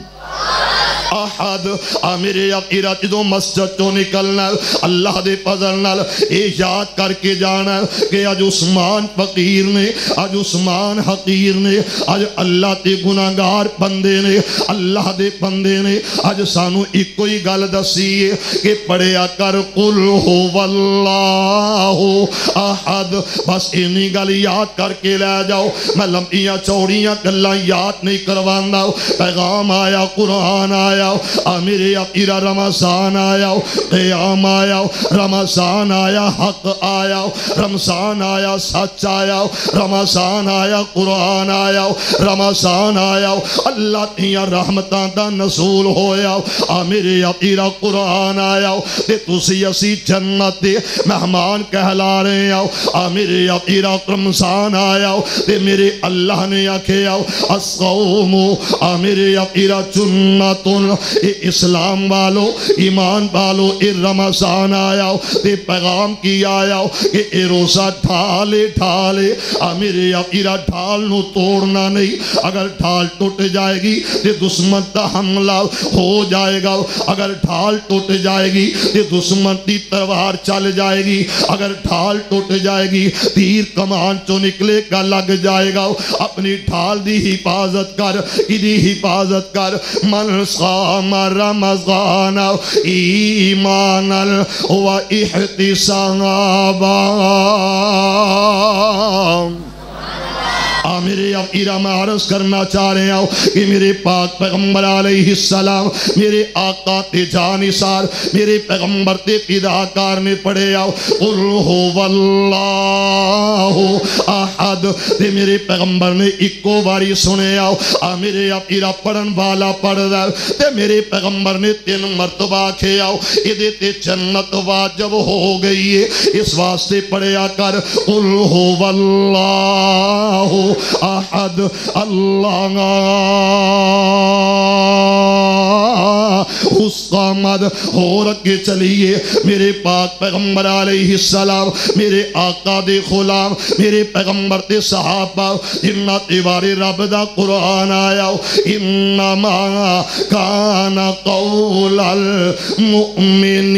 B: احد میرے اپیرا جدو مسجد تو نکلنا اللہ دے فضل نال اے یاد کر کے جانا کہ آج عثمان فقیر نے آج عثمان حقیر نے آج اللہ تے گناہگار بندے نے اللہ دے بندے نے آج سانو ایک کوئی گل دسیے کہ پڑھیا کر قل هو اللہ احد بس اینی گل یاد کر کے لے جاؤ میں لمبیاں چوڑیاں گلاں یاد نہیں کروانا پیغام آیا قرآن آیا میرے اپیرا رمضان آیا قیام آیا رمضان آیا حق آیا رمضان آیا سچ آیا رمضان آیا قرآن آیا رمضان آیا اللہ تیاں رحمتاں دا نزول ہویا میرے اپیرا قرآن آیا تے تسی اسی جنت دے مہمان کہلا رہے آؤ میرے اپیرا رمضان آیا تے میرے اللہ نے آکھے آؤ الصوم میرے اپیرا جنتن اے اسلام والو ایمان والو اے رمضان آیا تے پیغام کی آیا کہ اے روزہ ڈھالے ڈھالے میرے اپیرا ڈھال نو توڑنا نہیں اگر ڈھال ٹوٹ جائے گی تے دشمن تا حملہ ہو جائے گا اگر ڈھال ٹوٹ جائے گی تے دشمن دی تلوار چل جائے گی اگر ڈھال ٹوٹ جائے گی تیر کمان چو نکلے کا لگ جائے گا اپنی ڈھال دی حفاظت کر دی حفاظت کر من صام رمضان ایمانا و احتسابا میرے اپیرا میں عرض کرنا چاہ رہے ہوں کہ میرے پاک پیغمبر علیہ السلام میرے آقا تے جانثار میرے پیغمبر تے فداکار نے پڑھے آؤ قل هو اللہ احد تے میرے پیغمبر نے ایکو باری سنے آؤ میرے اپیرا پڑھن والا پڑھ رہا تے میرے پیغمبر نے 3 مرتبہ کھے آؤ ادھے تے جنت واجب ہو گئی ہے اس واسطے پڑھیا کر قل هو اللہ احد اللہ الصمد ہو رکھے چلیے میرے پاک پیغمبر علیہ السلام میرے آقا دے غلام میرے پیغمبر دے صحابہ جنہ تیوارے رب دا قرآن آیا انما کان قول المؤمنین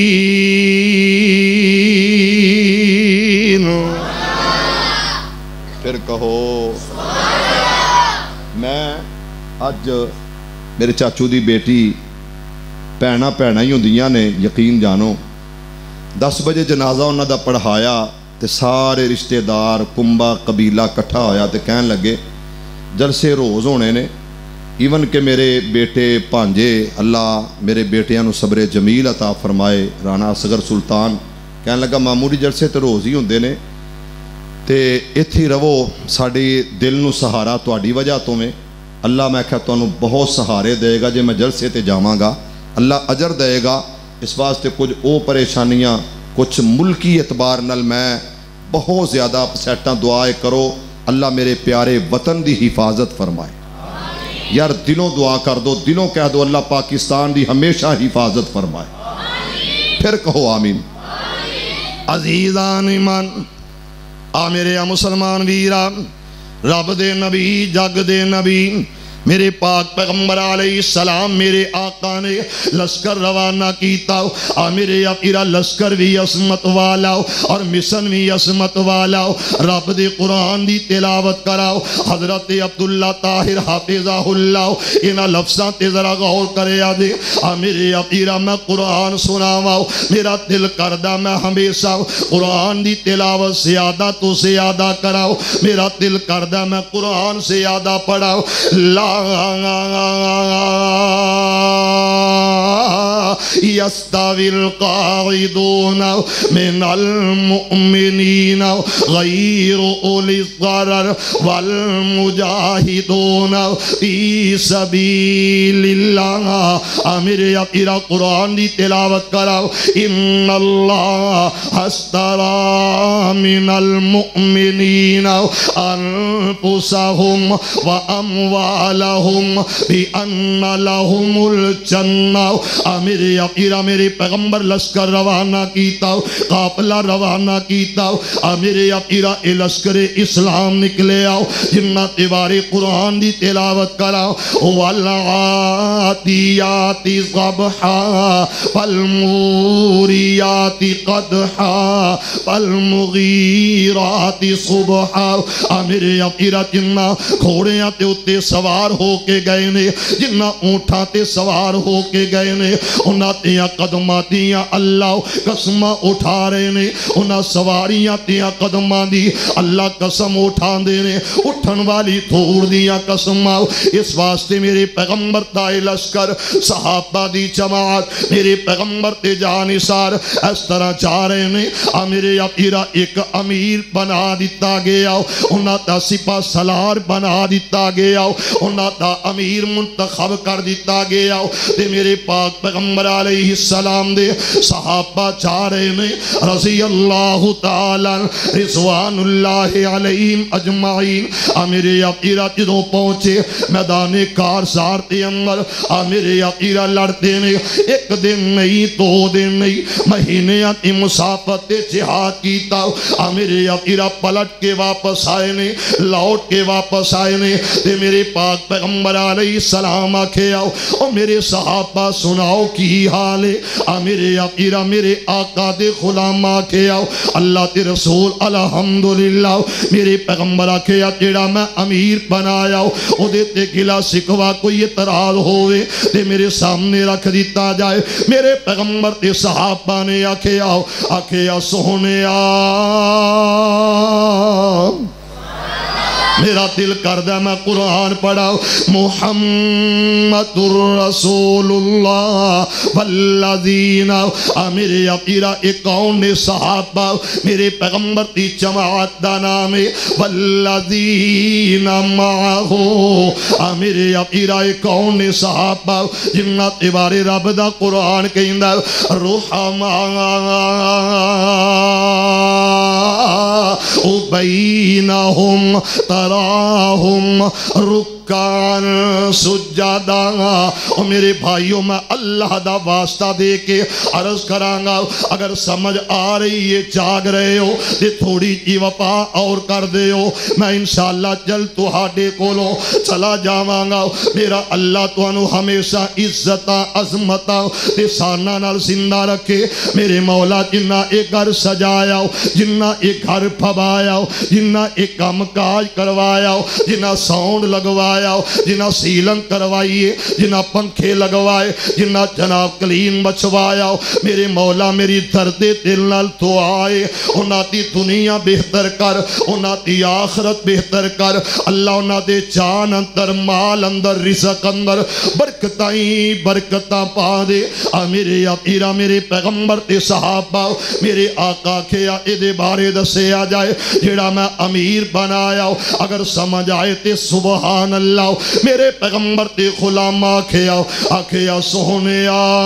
B: پھر کہو میں اج میرے چاچو دی بیٹی بھੈਣਾਂ بھੈਣਾਂ ہی ہوندیاں نے یقین جانو 10 بجے جنازہ انہاں دا پڑھایا تے سارے رشتہ دار کنبا قبیلہ کٹھا ہویا تے کہن لگے جلسے روز ہونے نے ایون کہ میرے بیٹے پانجے اللہ میرے بیٹیاں نو صبر جمیل عطا فرمائے رانا اصغر سلطان کہن لگا معمولی جلسے تے روز ہی ہوندے نے تے ایتھی رہو ساڈے دل نو سہارا تہاڈی وجہ تو میں اللہ میں کہا تانوں بہت سہارے دے گا جے میں جلسے تے جاواں گا اللہ اجر دے گا اس واسطے کچھ او پریشانیاں کچھ ملکی اعتبار نال میں بہت زیادہ اپسیٹاں دعائیں کرو اللہ میرے پیارے وطن دی حفاظت فرمائے یار دلوں دعا کر دو، دلوں کہہ دو اللہ پاکستان دی ہمیشہ حفاظت فرمائے، پھر کہو آمین۔ عزیزان ایمان، آ میرے مسلمان ویرا، رب دے نبی، جگ دے نبی میرے پاک پیغمبر علیہ السلام میرے آقا نے لشکر روانہ کیتا، میرے اپیرا لشکر بھی عظمت والا اور مشن بھی عظمت والا، رب دے قرآن دی تلاوت کراؤ۔ حضرت عبداللہ طاہر حافظہ اللہ انہا لفظاں تے ذرا غور کرے آدھے، میرے اپیرا میں قرآن سناواؤ، میرا دل کردہ میں ہمیشہ قرآن دی تلاوت زیادہ تو زیادہ کراؤ، میرا دل کردہ میں قرآن سے زیادہ پڑھاؤ۔ لا يستوي القاعدون من المؤمنين غير أولي الضرر والمجاهدون في سبيل الله۔ میرے اپیرا قرآن دی تلاوت کراؤ۔ ان اللہ اشترى من المؤمنین انفسهم واموالهم بان لهم الجنہ۔ میرے اپیرا میرے پیغمبر لشکر روانہ کیتا، قافلہ روانہ کیتا، میرے اپیرا اے لشکر اسلام نکلے آؤ، جنت بارے قرآن دی تلاوت کراؤ۔ والعادیات ضبحا فالموریات قدحا فالمغیرات صبحا۔ میرے اپیرا جنہ گھوڑیاں تے اتے سوار ہو کے گئے نے، جنہ اونٹھاں تے سوار ہو کے گئے نے، انہاں تیاں قدماں دیاں اللہ قسمہ اٹھا رہے نے، انہاں سواریاں تیاں قدماں دی اللہ قسم اٹھا دے نے، اٹھن والی تھوڑ دیاں قسمہ۔ اس واسطے میرے پیغمبر تائے لشکر صحابہ دی جماعت میرے پیغمبر تے جانثار اس طرح جا رہے نے۔ میرے اپیرا ایک امیر بنا دیتا گیا، انہاں تا سپاہ سالار بنا دیتا گیا، انہاں تا امیر منتخب کر دیتا گیا۔ تے میرے پاک پیغمبر علیہ السلام دے صحابہ جا رہے نے رضی اللہ تعالی رضوان اللہ علیہم اجمعین۔ میرے اپیرا جدوں پہنچے میدان کارزار تے اندر میرے اپیرا لڑتے نے، ایک دن نہیں، دو دن نہیں، مہینیاں تی مسافت جہاد کیتا۔ میرے اپیرا پلٹ کے واپس آئے نے، لوٹ کے واپس آئے نے۔ تے میرے پاک پیغمبر علیہ السلام آکھے آؤ، اور میرے صحابہ سناؤ کی حال ہے۔ میرے اپیرا میرے آقا دے غلام آکھے آؤ، اللہ تے رسول الحمدللہ میرے پیغمبر آکھے آؤ، جیڑا میں امیر بنایا ہو او دے تے گلا سکوا کوئی اعتراض ہوئے تے میرے سامنے رکھ دیتا جائے۔ میرے پیغمبر تے صحابہ نے آکھے آؤ سونے میرا دل کردہ میں قرآن پڑھاؤ۔ محمد الرسول اللہ والذین، میرے اپیرا ایک کون نے صحابہ میرے پیغمبر تی جماعت دا نام ہے والذین معہو۔ میرے اپیرا ایک کون نے صحابہ جنہ تبارے رب دا قرآن کہندہ رحماء بینہم تراہم رکان سجدہ۔ اور میرے بھائیوں میں اللہ دا واسطہ دے کے عرض کرانگا، اگر سمجھ آ رہی ہے جاگ رہے ہو تے تھوڑی جی وفا اور کر دے ہو، میں انشاءاللہ جل تو ہاڈے کولوں چلا جاوانگا۔ میرا اللہ تو انہوں ہمیشہ عزتاں عظمتاں تے سانہ نال زندہ رکھے۔ میرے مولا جنہ ایک گھر سجایا ہو، جنہ ایک گھر پھبایا ہو، جنہ ایک کام کاج کروایا ہو، جنہ ساؤنڈ لگوایا ہو، جنہ سیلنگ کروائیے، جنہ پنکھے لگوائے، جنہ جناب کلین بچوایا ہو، میرے مولا میری درد دل نال تو آئے، انہاں دی دنیا بہتر کر، انہاں دی آخرت بہتر کر اللہ، انہاں دے جان اندر، مال اندر، رزق اندر برکتائیں برکتاں پا دے۔ میرے اپیرا میرے پیغمبر تے صحابہ میرے آقا کھیا دے بارے دسے آ جائے، جیڑا میں امیر بنایا ہو، اگر سمجھ آئے تے سبحان اللہ۔ میرے پیغمبر تے غلام آکھے آؤ سونے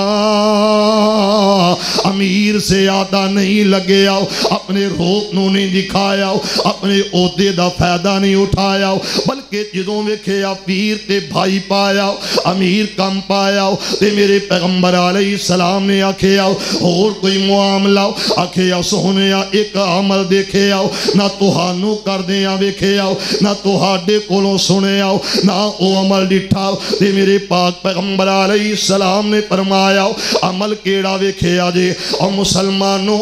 B: امیر سے آدھا نہیں لگے آؤ، اپنے روپ نو نہیں دکھایا، اپنے عہدے دا فائدہ نہیں اٹھایا، بلکہ کے جدوں ویکھیا پیر تے بھائی پایا امیر کم پایا تے میرے پیغمبر علیہ السلام نے آکھیا اور کوئی معاملہ آکھیا سونیا ایک عمل دیکھیا نہ تہانوں کردیاں ویکھیا نہ تہاڈے کولوں سنیا نہ او عمل ڈٹھا تے میرے پاک پیغمبر علیہ السلام نے فرمایا عمل کیڑا ویکھیا جے او مسلمانوں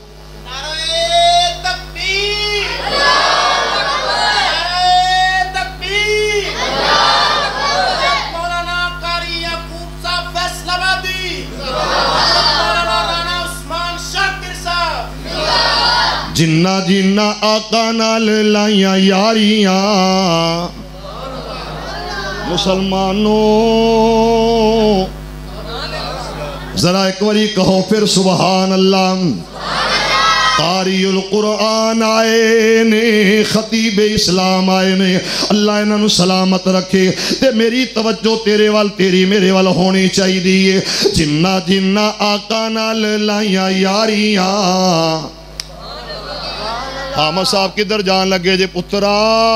B: جنہ جنہ آقا نال لائیاں یاریاں مسلمانوں ذرا ایک باری کہو پھر سبحان اللہ قاری القرآن آئے نے خطیب اسلام آئے نے اللہ انہوں سلامت رکھے تے میری توجہ تیرے وال تیری میرے وال ہونی چاہی دیئے جنہ جنہ آقا نال لائیاں یاریاں حامد صاحب کدھر جان لگے جے پترا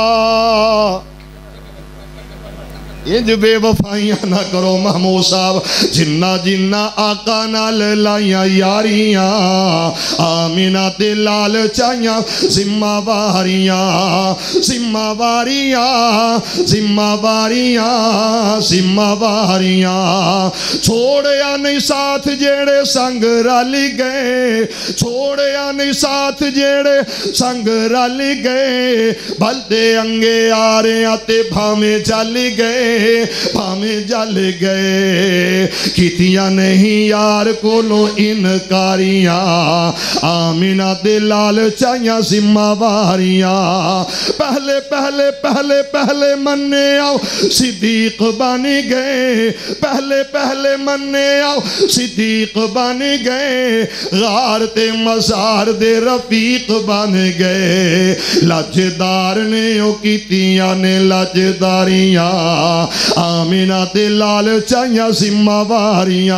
B: انج بے وفائیاں نہ کرو محمود صاحب جنہ جنہ آقا نال لائیاں یاریاں آمینہ تے لال چاہیاں ذمہ واریاں ذمہ واریاں ذمہ واریاں ذمہ واریاں چھوڑیا نہیں ساتھ جیڑے سنگ رالی گئے چھوڑیا نہیں ساتھ جیڑے سنگ رالی گئے بلدے انگے آریاں تے بھامے چالی گئے بھامے جل گئے کیتیاں نہیں یار کولو انکاریاں آمینہ دے لال چاہیاں ذمہ واریاں پہلے پہلے پہلے پہلے مننے آؤ صدیق بانی گئے پہلے پہلے مننے آؤ صدیق بانی گئے غار تے مزار دے رفیق بان گئے لاجدار نے او کیتیاں نے لاجداریاں آمینہ تے لال چاہیاں ذمہ واریاں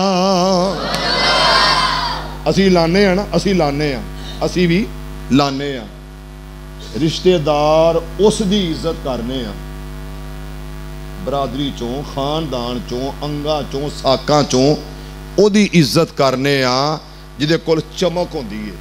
B: اسی لانے ہیں نا اسی لانے ہیں اسی بھی لانے ہیں رشتہ دار اس دی عزت کرنے ہیں برادری چوں خاندان چوں انگا چوں ساکاں چوں او دی عزت کرنے ہیں جدے کول چمک ہوندی ہے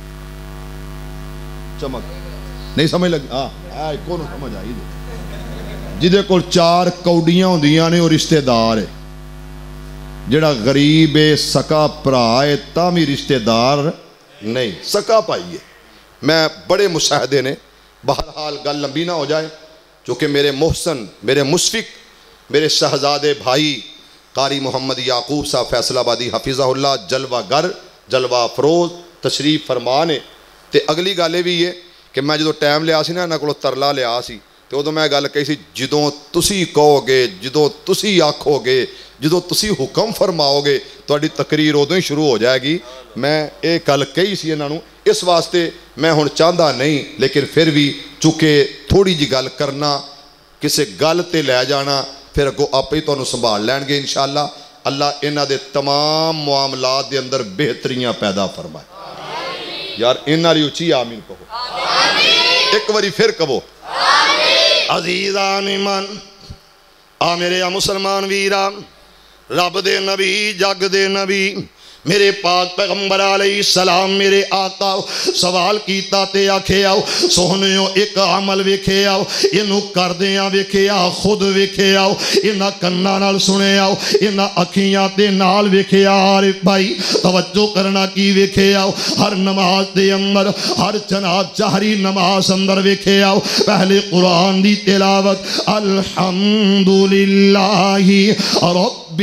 B: چمک نہیں سمجھ لگی کون سمجھ آئی دے جدے کول چار کوڑیاں ہوندیاں نے اور رشتہ دار ہے جڑا غریب ہے سکا پرائے تامی رشتہ دار نہیں سکا پائیے میں بڑے مشاہدے نے بہرحال گل لمبی نہ ہو جائے چونکہ میرے محسن میرے مشفق میرے شہزادے بھائی قاری محمد یعقوب صاحب فیصل آبادی حفظہ اللہ جلوہ گر جلوہ افروز تشریف فرمانے تے اگلی گالے بھی یہ کہ میں جدو ٹائم لیا سی نا انہاں کولوں ترلا لیا سی تو ادو میں گل کہی سی جدوں تسی کہو گے جدوں تسی آکھو گے جدوں تسی حکم فرماؤ گے تہاڈی تقریر ادوں ہی شروع ہو جائے گی میں ایک گل کہی سی انہاں نوں اس واسطے میں ہن چاہندا نہیں لیکن پھر بھی چونکہ تھوڑی جی گل کرنا کسے گل تے لے جانا پھر اگوں آپ ہی تانوں سنبھال لین گے انشاءاللہ اللہ انہاں دے تمام معاملات دے اندر بہتریاں پیدا فرمائے یار انہاں دی اچھی آمین کہو ایک واری پھر کہو عزیزان ایمان آ میرے مسلمان ویران رب دے نبی جگ دے نبی میرے پاک پیغمبر علیہ السلام میرے آقا سوال کیتا تے آکھے آؤ سونیو ایک عمل ویکھے آؤ انہوں کردیاں ویکھے آؤ خود ویکھے آؤ انہاں کناں نال سنے آؤ انہاں اکھیاں تے نال ویکھے آؤ بھائی توجہ کرنا کی ویکھے آؤ ہر نماز دے اندر ہر جناب چہری نماز اندر ویکھے آؤ پہلے قرآن دی تلاوت الحمدللہ رب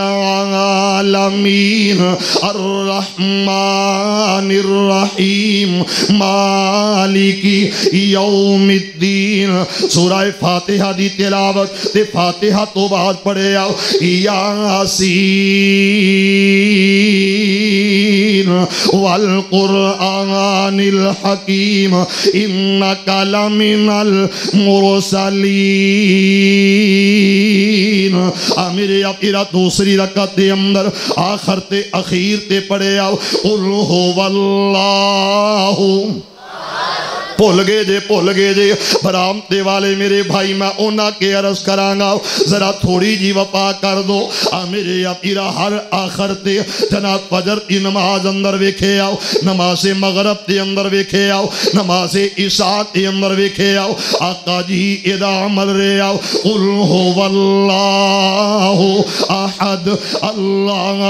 B: العالمین الرحمن الرحیم مالکی یوم الدین سورہ فاتحہ دی تلاوت تے فاتحہ تو بعد پڑھے آؤ یاسین والقرآن الحکیم انکا لمن المرسلین میرے اپیرہ دوسری رکعت دے اندر آخر تے اخیر تے پڑھے آؤ قل هو اللہ भुल गए जे बरामदे वाले मेरे भाई मैं उन्हां के अर्ज करांगा जरा थोड़ी जी वफा कर दो मेरे पीरा हर आखर ते जनाब फजर की नमाज अंदर वेखे आओ नमाज मगरब के अंदर वेखे आओ नमाज इशा के अंदर वेखे आओ आका जी एदा अमल रे आओ कुल हुवल्लाहु अहद अल्लाह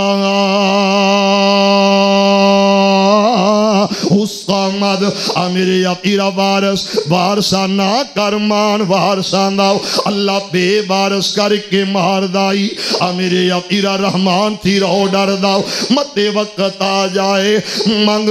B: हुस्समद मेरे पीरा वारस वारसा ना करमान वारसा दाओ अल्लाह बे वारस करके मार दाई मेरे पीरा रहमान थी रो डर दाओ मते वक्त आ जाए मंग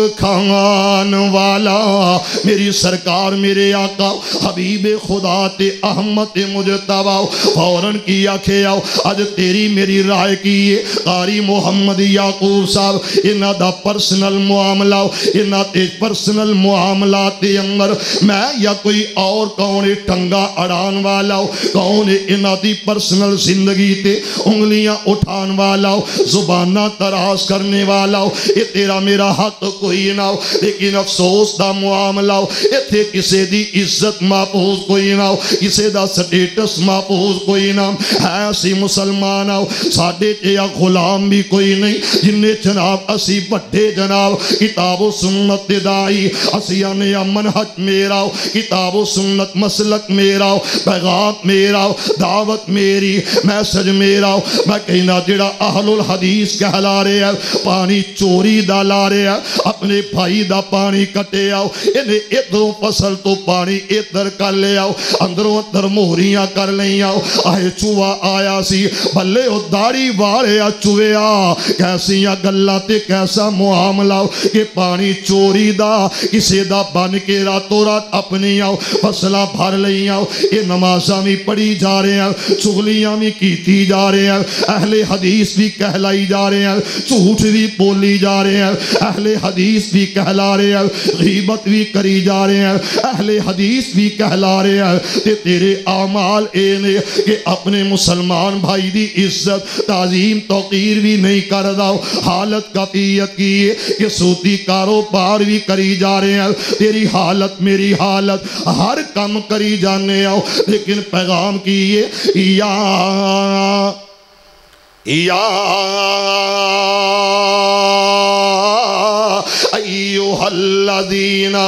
B: खान वाला मेरी सरकार मेरे आका हबीबे खुदा ते अहमद मुजतबा फौरन की आखे आओ अज तेरी मेरी राय की है कारी मोहम्मद याकूब साहब इन्हां दा पर्सनल मुआमला इन्हां ते पर्सनल मुआमला ते अंदर मैं या कोई और कौन है टंगा अड़ान वाला कौन है इन्हां दी पर्सनल जिंदगी ते उंगलियां उठान वाला जुबाना तराश करने वाला ये तेरा मेरा हक कोई ना हो लेकिन अफसोस दा मुआमला इत्थे किसी दी इज्जत महफूज कोई ना हो किसी दा स्टेटस महफूज कोई ना है असी मुसलमान आओ साडे ते या गुलाम भी कोई नहीं जिन्ने जनाब असी बड़े जनाब किताबो सुन्नत दे दाई असी आने मनहज मेरा किताबो सुन्नत मसलक मेरा पैगाम मेरा दावत मेरी मैसेज मेरा मैं कहना जेड़ा अहलुल हदीस कहला रहे हैं पानी चोरी दा ला रहे हैं अपने भाई दा पानी कटे आओ इन्हें इधरों फसल तो पानी इधर कर ले आओ अंदरों अंदर मोहरियां कर ले आओ आए चूहा आया सी भले ओ दाढ़ी वाले आ चुवेआ कैसियां गल्लां ते कैसा मुआमला कि पानी चोरी दा किसी दा बन के रातों रात अपनी आओ फसलां भर लई आओ ये नमाज़ां भी पढ़ी जा रहे हैं चुगलियां भी कीती जा रहे हैं अहले हदीस भी कहलाई जा रहे हैं झूठ भी बोली जा रहे हैं अहले हदीस भी कहला रहे हैं गीबत भी करी जा रहे हैं अहले हदीस भी कहला रहे हैं ते तेरे आमाल ए ने कि अपने मुसलमान भाई दी इज्जत ताजीम तौकीर भी नहीं कर दो हालत कफियत की कि सूती कारोबार भी करी जा रहे हैं तेरी हालत मेरी हालत हर काम करी जाने आओ लेकिन पैगाम की या अय्युहल्लज़ीना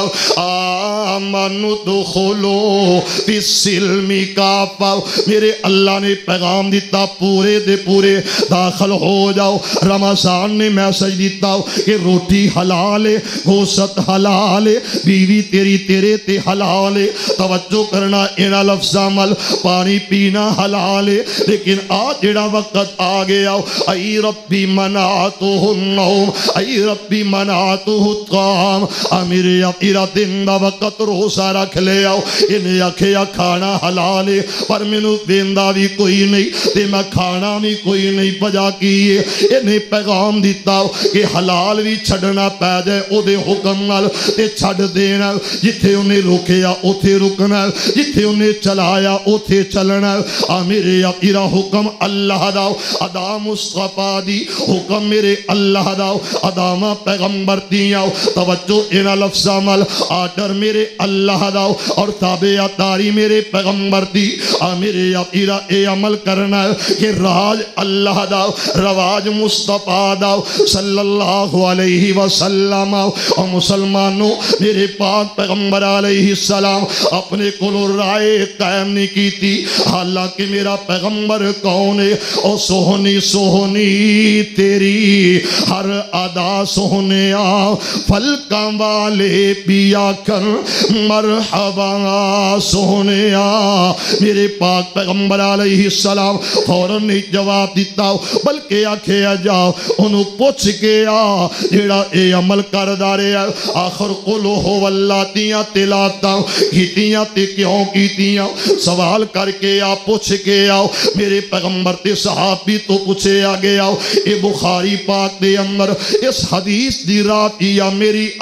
B: आमनु दुखुलू फिस्सिल्मि काफ़ा मेरे अल्लाह ने पैगाम दिता पूरे दे पूरे दाखिल हो जाओ रमज़ान ने मैसेज दिता कि रोटी हलाल है गोश्त हलाल है बीवी तेरी तेरे ते हलाल है तवज्जो करना इन्हां लफ्ज़ां वल पानी पीना हलाल है लेकिन आ जेड़ा वक्त आ गया आई रब्बी मनातुहुन्नौम आई रब्बी मनातुहुत्ताम मेरे अपना दिन दा वक्त रोज़ा रख ले आओ इन्हें आखिया खाना हलाल है पर मैनू देंदा भी कोई नहीं ते मैं खाना भी कोई नहीं वजह की इन्हें पैगाम दिता कि हलाल भी छड़ना पै जाए ओदे हुक्म नाल ते छड़ देना जिथे उन्हें रोकिया उथे रुकना जिथे उन्हें चलाया उथे चलना मेरे अपना हुक्म अल्लाह दा अदा मुस्तफा दी हुक्म मेरे अल्लाह दा अदामा पैगंबर दिया तवज्जो इन्हां लफ्ज़ां वल आर्डर मेरे अल्लाह दा और ताबेदारी मेरे पैगंबर दी मेरे अपना ये अमल करना कि राज अल्लाह दा रवाज मुस्तफा दा सल्लल्लाहु अलैहि वसल्लम और मुसलमानों मेरे पाक पैगंबर अलैहि सलाम अपने कोलों राय कायम नहीं की थी हालांकि मेरा पैगंबर कौन है और सोहनी सोहनी तेरी हर अदा सोहने फलका वाले पिया कर मरहबा सोहने मेरे पाक पैगंबर अलैहि सलाम फौरन नहीं जवाब दिता बल्कि आखे जाओ उन्होंने पूछ के आ जेड़ा ये अमल करदा रहा आखिर कुल हो वल्लातियां तिलावतां कीतियां ते क्यों कीतियां सवाल करके आ पूछ के आओ मेरे पैगंबर ते सहाबी तो पूछे आ गया ये बुखारी पाक दे अंदर इस हदीस दी रात या मेरी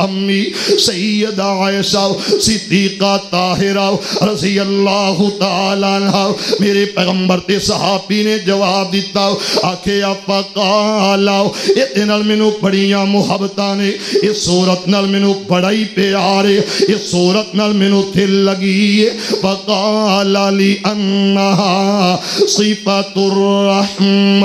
D: امی سیدہ عائشہ صدیقہ طاہرہ رضی اللہ تعالیٰ عنہ میرے پیغمبر تے صحابی نے جواب دیتا آکھے فقالا یہ نال مینوں بڑیاں محبتاں نے اس صورت نال مینوں بڑا ہی پیارے اس صورت نال مینوں دل لگی فقالا لی انہا صفات الرحمن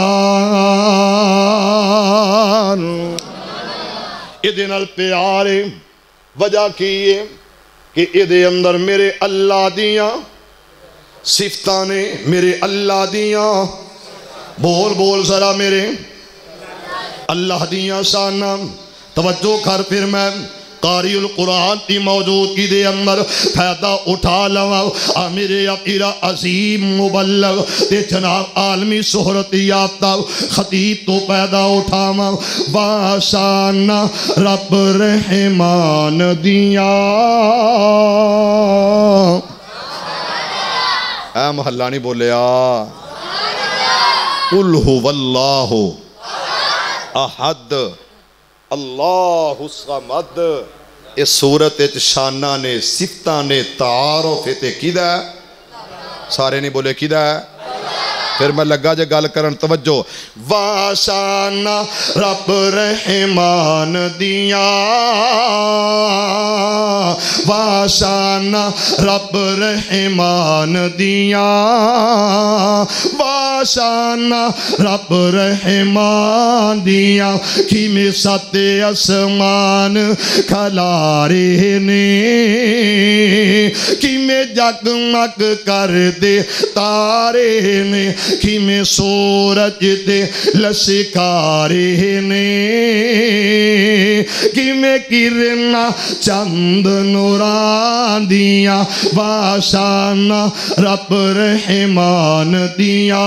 D: یہ نال پیارے وجہ کی ہے کہ یہ اندر میرے اللہ دیاں صفتاں نے میرے اللہ دیاں بول بول ذرا میرے اللہ دیاں شاناں توجہ کر پھر میں قاری القرآن کی موجودگی دے اندر فائدہ اٹھا لواں میرے اپیرا عظیم مبلغ تے جناب عالمی شہرت یافتہ خطیب تو پیدا اٹھاواں واشانا رب رحمان دیاں
B: اے محلہ نہیں بولیا قل هو اللہ احد اللہ الصمد اس صورت شانہ نے صفتہ نے تعارف تے کیدہ ہے سارے نہیں بولے کیدہ ہے پھر میں لگا جے گل کرن توجہ واشانا رب رحمان دیاں واشانا رب رحمان دیاں واشانا رب رحمان دیاں کی میں سات اسمان کھلارے نے کی میں جگمگ کر دے تارے نے کی میں سورج دے لشکارے نے کی میں کرنا چند نوران دیاں واشانا رب رحمان دیاں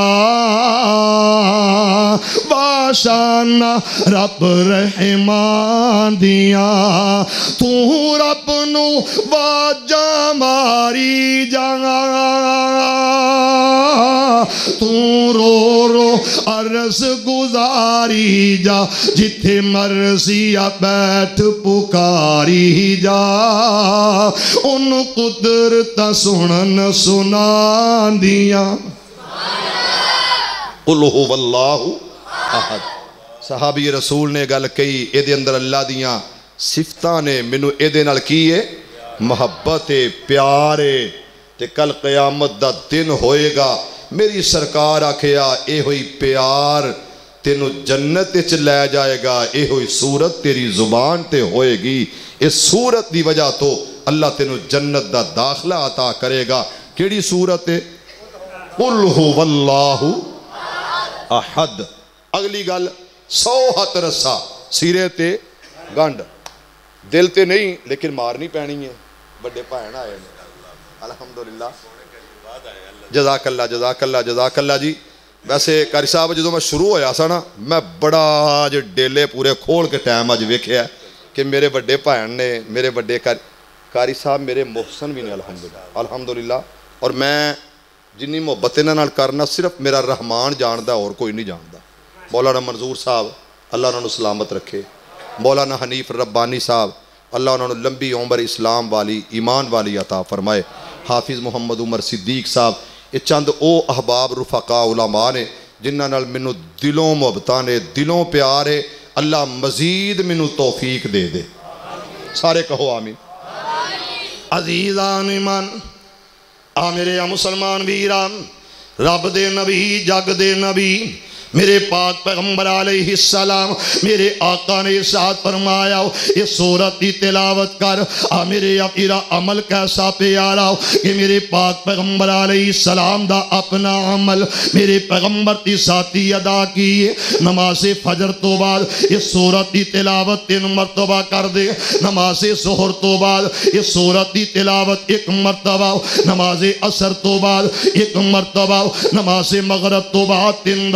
B: واشانا رب رحمان دیاں تو رب نو واجہ ماری جانا تو رو رو عرض گزاری جا جتھے مرضی بیٹھ پکاری جا ان قدرت سنن سنان دیاں قل هو اللہ احد صحابی رسول نے گل کئی اے دے اندر اللہ دیاں صفتاں نے مینوں اے دے نال کی ہے محبت پیارے تے کل قیامت دا دن ہوئے گا میری سرکار آکھیا اے ہوئی پیار تینو جنت چ لے جائے گا اے ہوئی صورت تیری زبان تے ہوئے گی اس صورت دی وجہ تو اللہ تینو جنت دا داخلہ عطا کرے گا کیڑی صورت ہے قل هو اللہ احد اگلی گل 100 ہاتھ رسا سیرے تے گنڈ دل تے نہیں لیکن مارنی پینی ہے بڑے بھائن آئے الحمدللہ جزاک اللہ جزاک اللہ جزاک اللہ جی ویسے قاری صاحب جدو میں شروع ہویا سا نا میں بڑا آج ڈیلے پورے کھول کے ٹائم آج ویکھیا کہ میرے بڑے بھائن نے میرے بڑے قاری صاحب میرے محسن بھی نے الحمدللہ اور میں جنی محبت انہاں نال کرنا صرف میرا رحمان جاندا اور کوئی نہیں جاندا مولانا منظور صاحب اللہ انہاں نو سلامت رکھے مولانا حنیف ربانی صاحب اللہ انہوں نے لمبی عمر اسلام والی ایمان والی عطا فرمائے حافظ محمد عمر صدیق صاحب یہ چند او احباب رفقاء علماء نے جنہاں نال منو دلوں محبتاں نے دلوں پیارے اللہ مزید منو توفیق دے دے سارے کہو آمین
D: عزیزان ایمان میرے مسلمان ویران رب دے نبی جگ دے نبی میرے پاک پیغمبر علیہ السلام میرے آقا نے ارشاد فرمایا اس سورت کی تلاوت کر میرے اپیرا عمل کیسا پیارا کہ میرے پاک پیغمبر علیہ السلام دا اپنا عمل میرے پیغمبر کی ساتھی ادا کیے نماز فجر تو بعد اس سورت کی تلاوت 3 مرتبہ کر دے نماز ظہر تو بعد اس سورت کی تلاوت 1 مرتبہ نماز عصر تو بعد 1 مرتبہ نماز مغرب تو بعد 3 دفعہ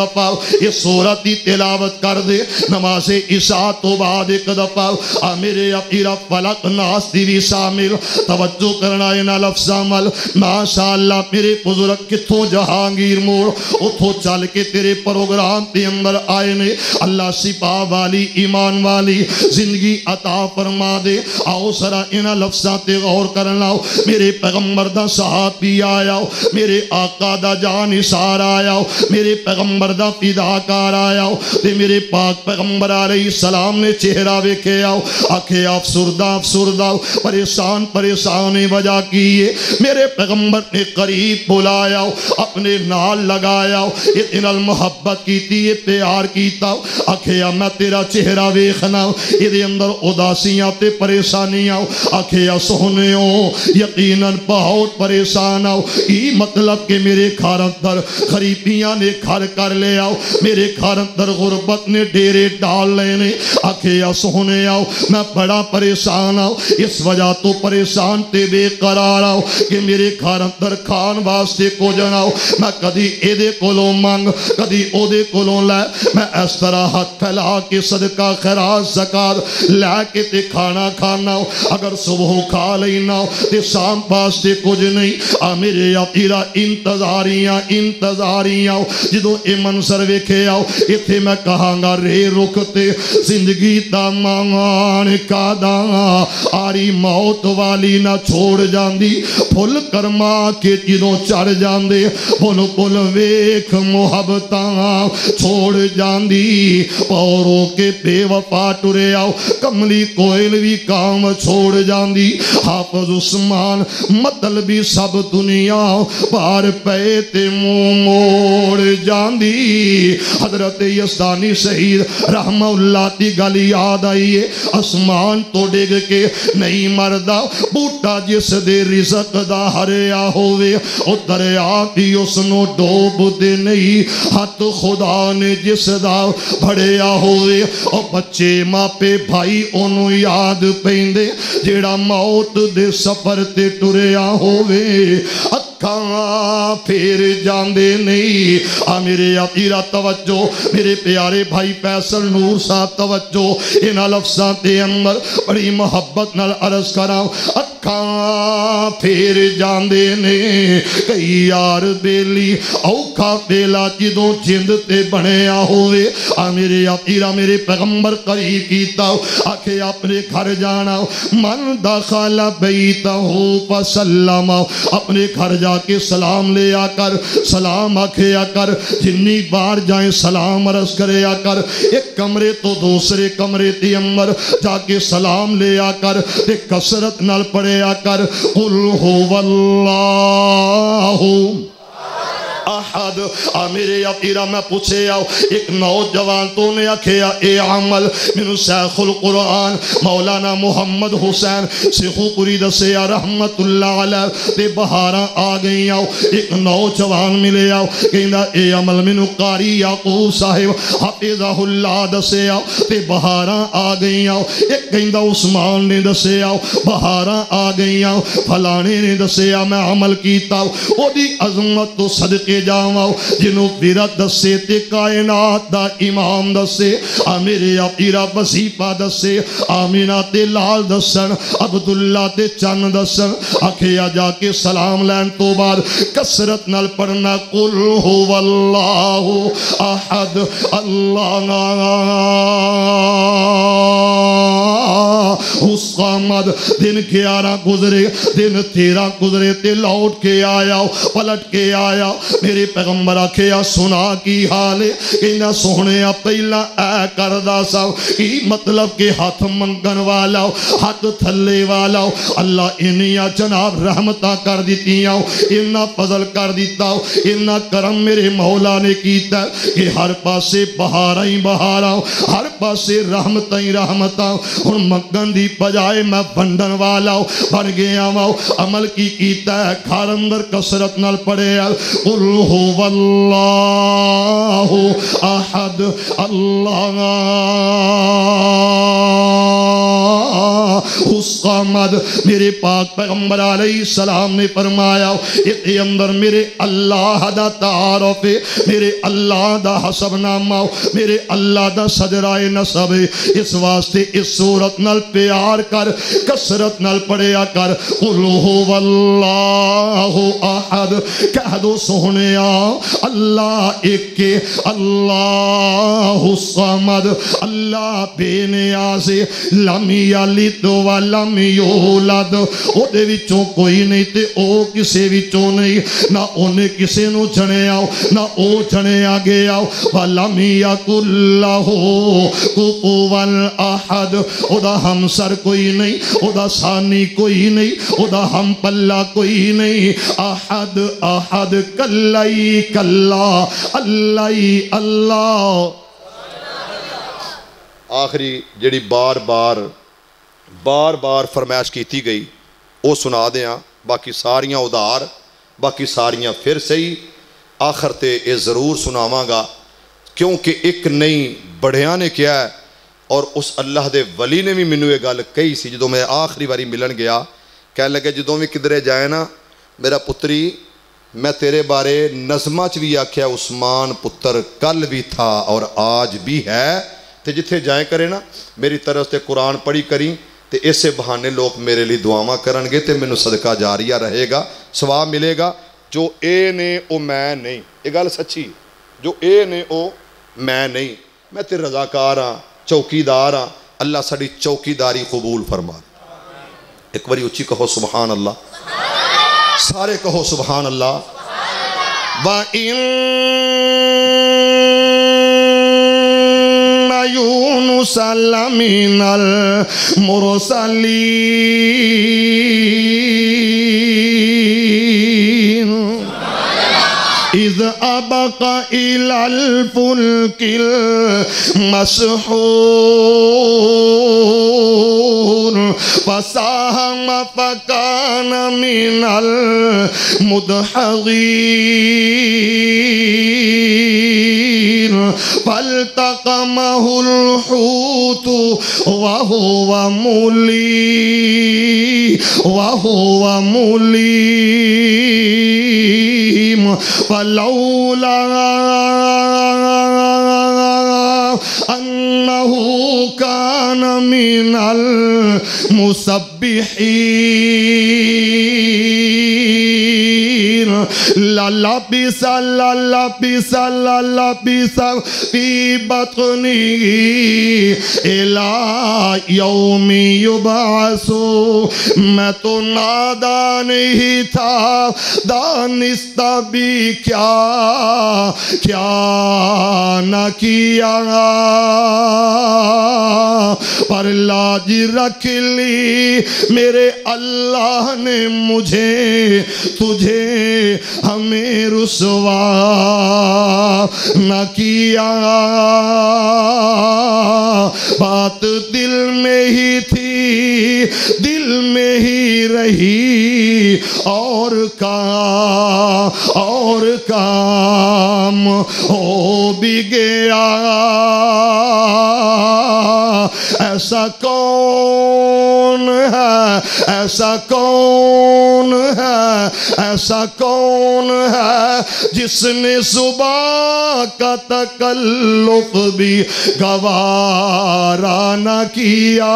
D: یہ سورت دی تلاوت کر دے نماز عشاء تو بعد ایک دفعہ میرے اپیرا فلق ناس دی بھی شامل توجہ کرنا اینا لفظ عمل ماشاءاللہ میرے بزرگ کتھوں جہانگیر موڑ اتھو چل کے تیرے پروگرام تے اندر آئے نے اللہ شفا والی ایمان والی زندگی عطا فرما دے آؤ سرا اینا لفظاں تے غور کرنا میرے پیغمبر دا صحابی آیا میرے آقا دا جانثار آیا میرے پیغمبر دا فداکار آیا تے میرے پاک پیغمبر علیہ السلام نے چہرہ ویکھے آؤ آکھے افسردہ افسردہ پریشان پریشان وجہ کیے میرے پیغمبر نے قریب بلایا اپنے نال لگایا اتنا المحبت کیتی یہ پیار کیتا آکھے میں تیرا چہرہ ویکھنا یہ اندر اداسیاں تے پریشانیاں آکھے سہنیوں یقیناً بہت پریشان آؤ یہ مطلب کہ میرے گھر اندر غریبیاں نے گھر کر لے آؤ میرے گھر اندر غربت نے ڈیرے ڈال لینے آکھے سہنے آؤ میں بڑا پریشان آؤ اس وجہ تو پریشان تے بے قرار آؤ کہ میرے گھر اندر کھان واسطے کو جناؤ میں کدی اے دے کولوں مانگ کدی او دے کولوں لے میں اس طرح ہاتھ پھیلا کے صدقہ خیرات زکات لے کے تے کھانا کھانا اگر صبح کھا لینا تے شام واسطے کچھ نہیں میرے اپیرا انتظاریاں جدو اے منظر ویکھے آؤ اتھے میں کہاں گا رے رکھتے زندگی دا مانگان کا دا آری موت والی نہ چھوڑ جاندی پھل کرما کے جدو چڑھ جاندے پھل پھل ویکھ محبتاں چھوڑ جاندی پوروں کے بے وفا ٹرے آؤ کملی کوئل بھی کام چھوڑ جاندی حافظ عثمان مطلبی سب دنیا پار پے تے موڑ جاندی حضرت یزدانی شہید رحمہ اللہ دی گل یاد آئیے اسمان تو ڈگ کے نہیں مردہ بوٹا جس دے رزق دا ہریا ہوئے او دریا بھی اس نو ڈوب دے نہیں ہاتھ خدا نے جس دا بھڑیا ہوئے او بچے ماں پہ بھائی انو یاد پیندے جیڑا موت دے سفر تے ٹریا ہوئے اکھاں پھر جاندے نہیں میرے اپیرا توجہ میرے پیارے بھائی فیصل نور صاحب توجہ انہا لفظاں تے اندر بڑی محبت نال عرض کراؤں اکھاں پھر جاندے نے کئی یار بیلی اوکھا بیلا جدوں جند تے بنیا ہوئے میرے اپیرا میرے پیغمبر قریب کیتا آکھے اپنے گھر جانا من دخل بیتا ہو فسلم اپنے گھر جا کے سلام لے آ کر سلام آکھے آ کر جنی بار جائیں سلام عرض کرے آ کر ایک کمرے تو دوسرے کمرے تے اندر جا کے سلام لے آ کر ایک کسرت نال پڑے آ کر قل هو اللہ احد میرے اپیرا میں پوچھے آؤ ایک نوجوان تو نے آکھیا اے عمل منو شیخ القرآن مولانا محمد حسین شیخو پوری دسے رحمت اللہ علیہ تے بہاراں آ گئی آؤ ایک نوجوان ملے آؤ کہندا اے عمل منو قاری یعقوب صاحب حفظہ اللہ دسے آؤ تے بہاراں آ گئی آؤ ایک کہندا عثمان نے دسے آؤ بہاراں آ گئی آؤ فلانے نے دسے آؤ میں عمل کیتا او دی عظمت تو صدقے جاؤں جنہوں بیرت دسے تے کائنات دا امام دسے میرے اپیرا وظیفہ دسے آمینہ تے لال دسن عبداللہ تے چن دسن آکھیا جا کے سلام لین تو بعد کسرت نال پڑھنا قل هو اللہ احد اللہ الصمد دن 11 گزرے دن 13 گزرے تے لوٹ کے آیا پلٹ کے آیا میرے پیغمبر آکھیا سنا کی حال کہنا سونے پہلا اے کردہ سا کی مطلب کہ ہاتھ منگن والا ہاتھ تھلے والا اللہ انہیا جناب رحمتہ کر دیتی ہوں انہا فضل کر دیتا ہوں انہا کرم میرے مولا نے کیتا کہ ہر پاسے بہاریں بہاراں ہر پاسے رحمتیں رحمتاں اور منگن دی بجائے بجائے میں بندن والا بن گیا واؤ عمل کی کیتا ہے گھر اندر کسرت نال پڑھے قل هو اللہ احد اللہ الصمد میرے پاک پیغمبر علیہ السلام نے فرمایا اس اندر میرے اللہ دا تعارف میرے اللہ دا حسب نامہ میرے اللہ دا صدرائے نصب اس واسطے اس صورت نال پیار کر کسرت نال پڑھیا کر قل هو اللہ احد کہہ دو سونیا اللہ ایک اللہ الصمد اللہ بے نیاز لم یلد ولم یولد او دے وچوں کوئی نہیں تے او کسے وچوں نہیں نہ اونے کسے نو جنیا نہ او جنیا گیا ولم یکن لہ کفوا احد او دا ہمسر کوئی نہیں او دا ثانی کوئی نہیں او دا ہم پلہ کوئی نہیں احد احد کلائی کلا اللہ اللہ
B: آخری جڑی بار بار فرمائش کیتی گئی وہ سنا دیاں باقی ساریاں ادھار باقی ساریاں پھر صحیح آخر تے یہ ضرور سناواں گا کیونکہ ایک نئی بڑھیاں نے کیا ہے اور اس اللہ دے ولی نے بھی منو یہ گل کہی سی جدوں میں آخری باری ملن گیا کہنے لگے جدوں بھی کدھرے جائے نا میرا پتری میں تیرے بارے نظمہ چ بھی آکھیا عثمان پتر کل بھی تھا اور آج بھی ہے تے جتھے جائیں کرے نا میری طرف سے قرآن پڑھی کریں تے اسے بہانے لوگ میرے لیے دعاواں کرن گے تے مینوں صدقہ جاریہ رہے گا ثواب ملے گا جو اے نے او میں نہیں یہ گل سچی جو اے نے او میں نہیں میں تے رضاکار ہاں چوکیدار ہاں اللہ ساڈی چوکیداری قبول فرما ایک باری اچھی کہو سبحان اللہ سارے کہو سبحان اللہ وَإِنَّ يُونُسَ لَمِنَ الْمُرْسَلِينَ إِذْ أَبَقَ إِلَى الْفُلْكِ الْمَشْحُونِ فَسَاهَمَ فَكَانَ مِنَ الْمُدْحَضِينَ فَالْتَقَمَهُ الْحُوتُ وَهُوَ مُلِيمٌ فلولا أنه كان من المسبحين للبس في بطنه إلى يوم يبعثون میں تو نادان ہی تھا دانستہ بھی کیا نہ کیا پر لاج رکھ لی میرے اللہ نے مجھے تجھے ہمیں رسوا نہ کیا بات دل میں ہی تھی دل میں ہی رہی اور کام ہو بھی گیا ایسا کون ہے جس نے صبح کا تکلف بھی گوارا نہ کیا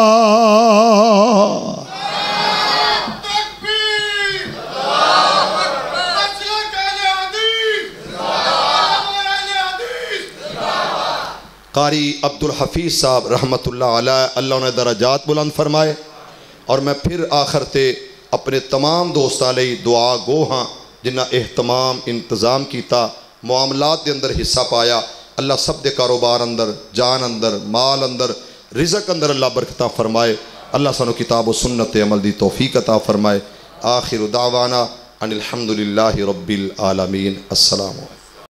B: قاری عبدالحفیظ صاحب رحمت اللہ علیہ اللہ نے درجات بلند فرمائے اور میں پھر آخر تے اپنے تمام دوستاں لئی دعا گو ہاں جنہ اہتمام انتظام کیتا معاملات دے اندر حصہ پایا اللہ سب دے کاروبار اندر جان اندر مال اندر رزق اندر اللہ برکتہ فرمائے اللہ سانو کتاب و سنت عمل دی توفیق عطا فرمائے آخر دعوانا ان الحمدللہ رب العالمین السلام علیکم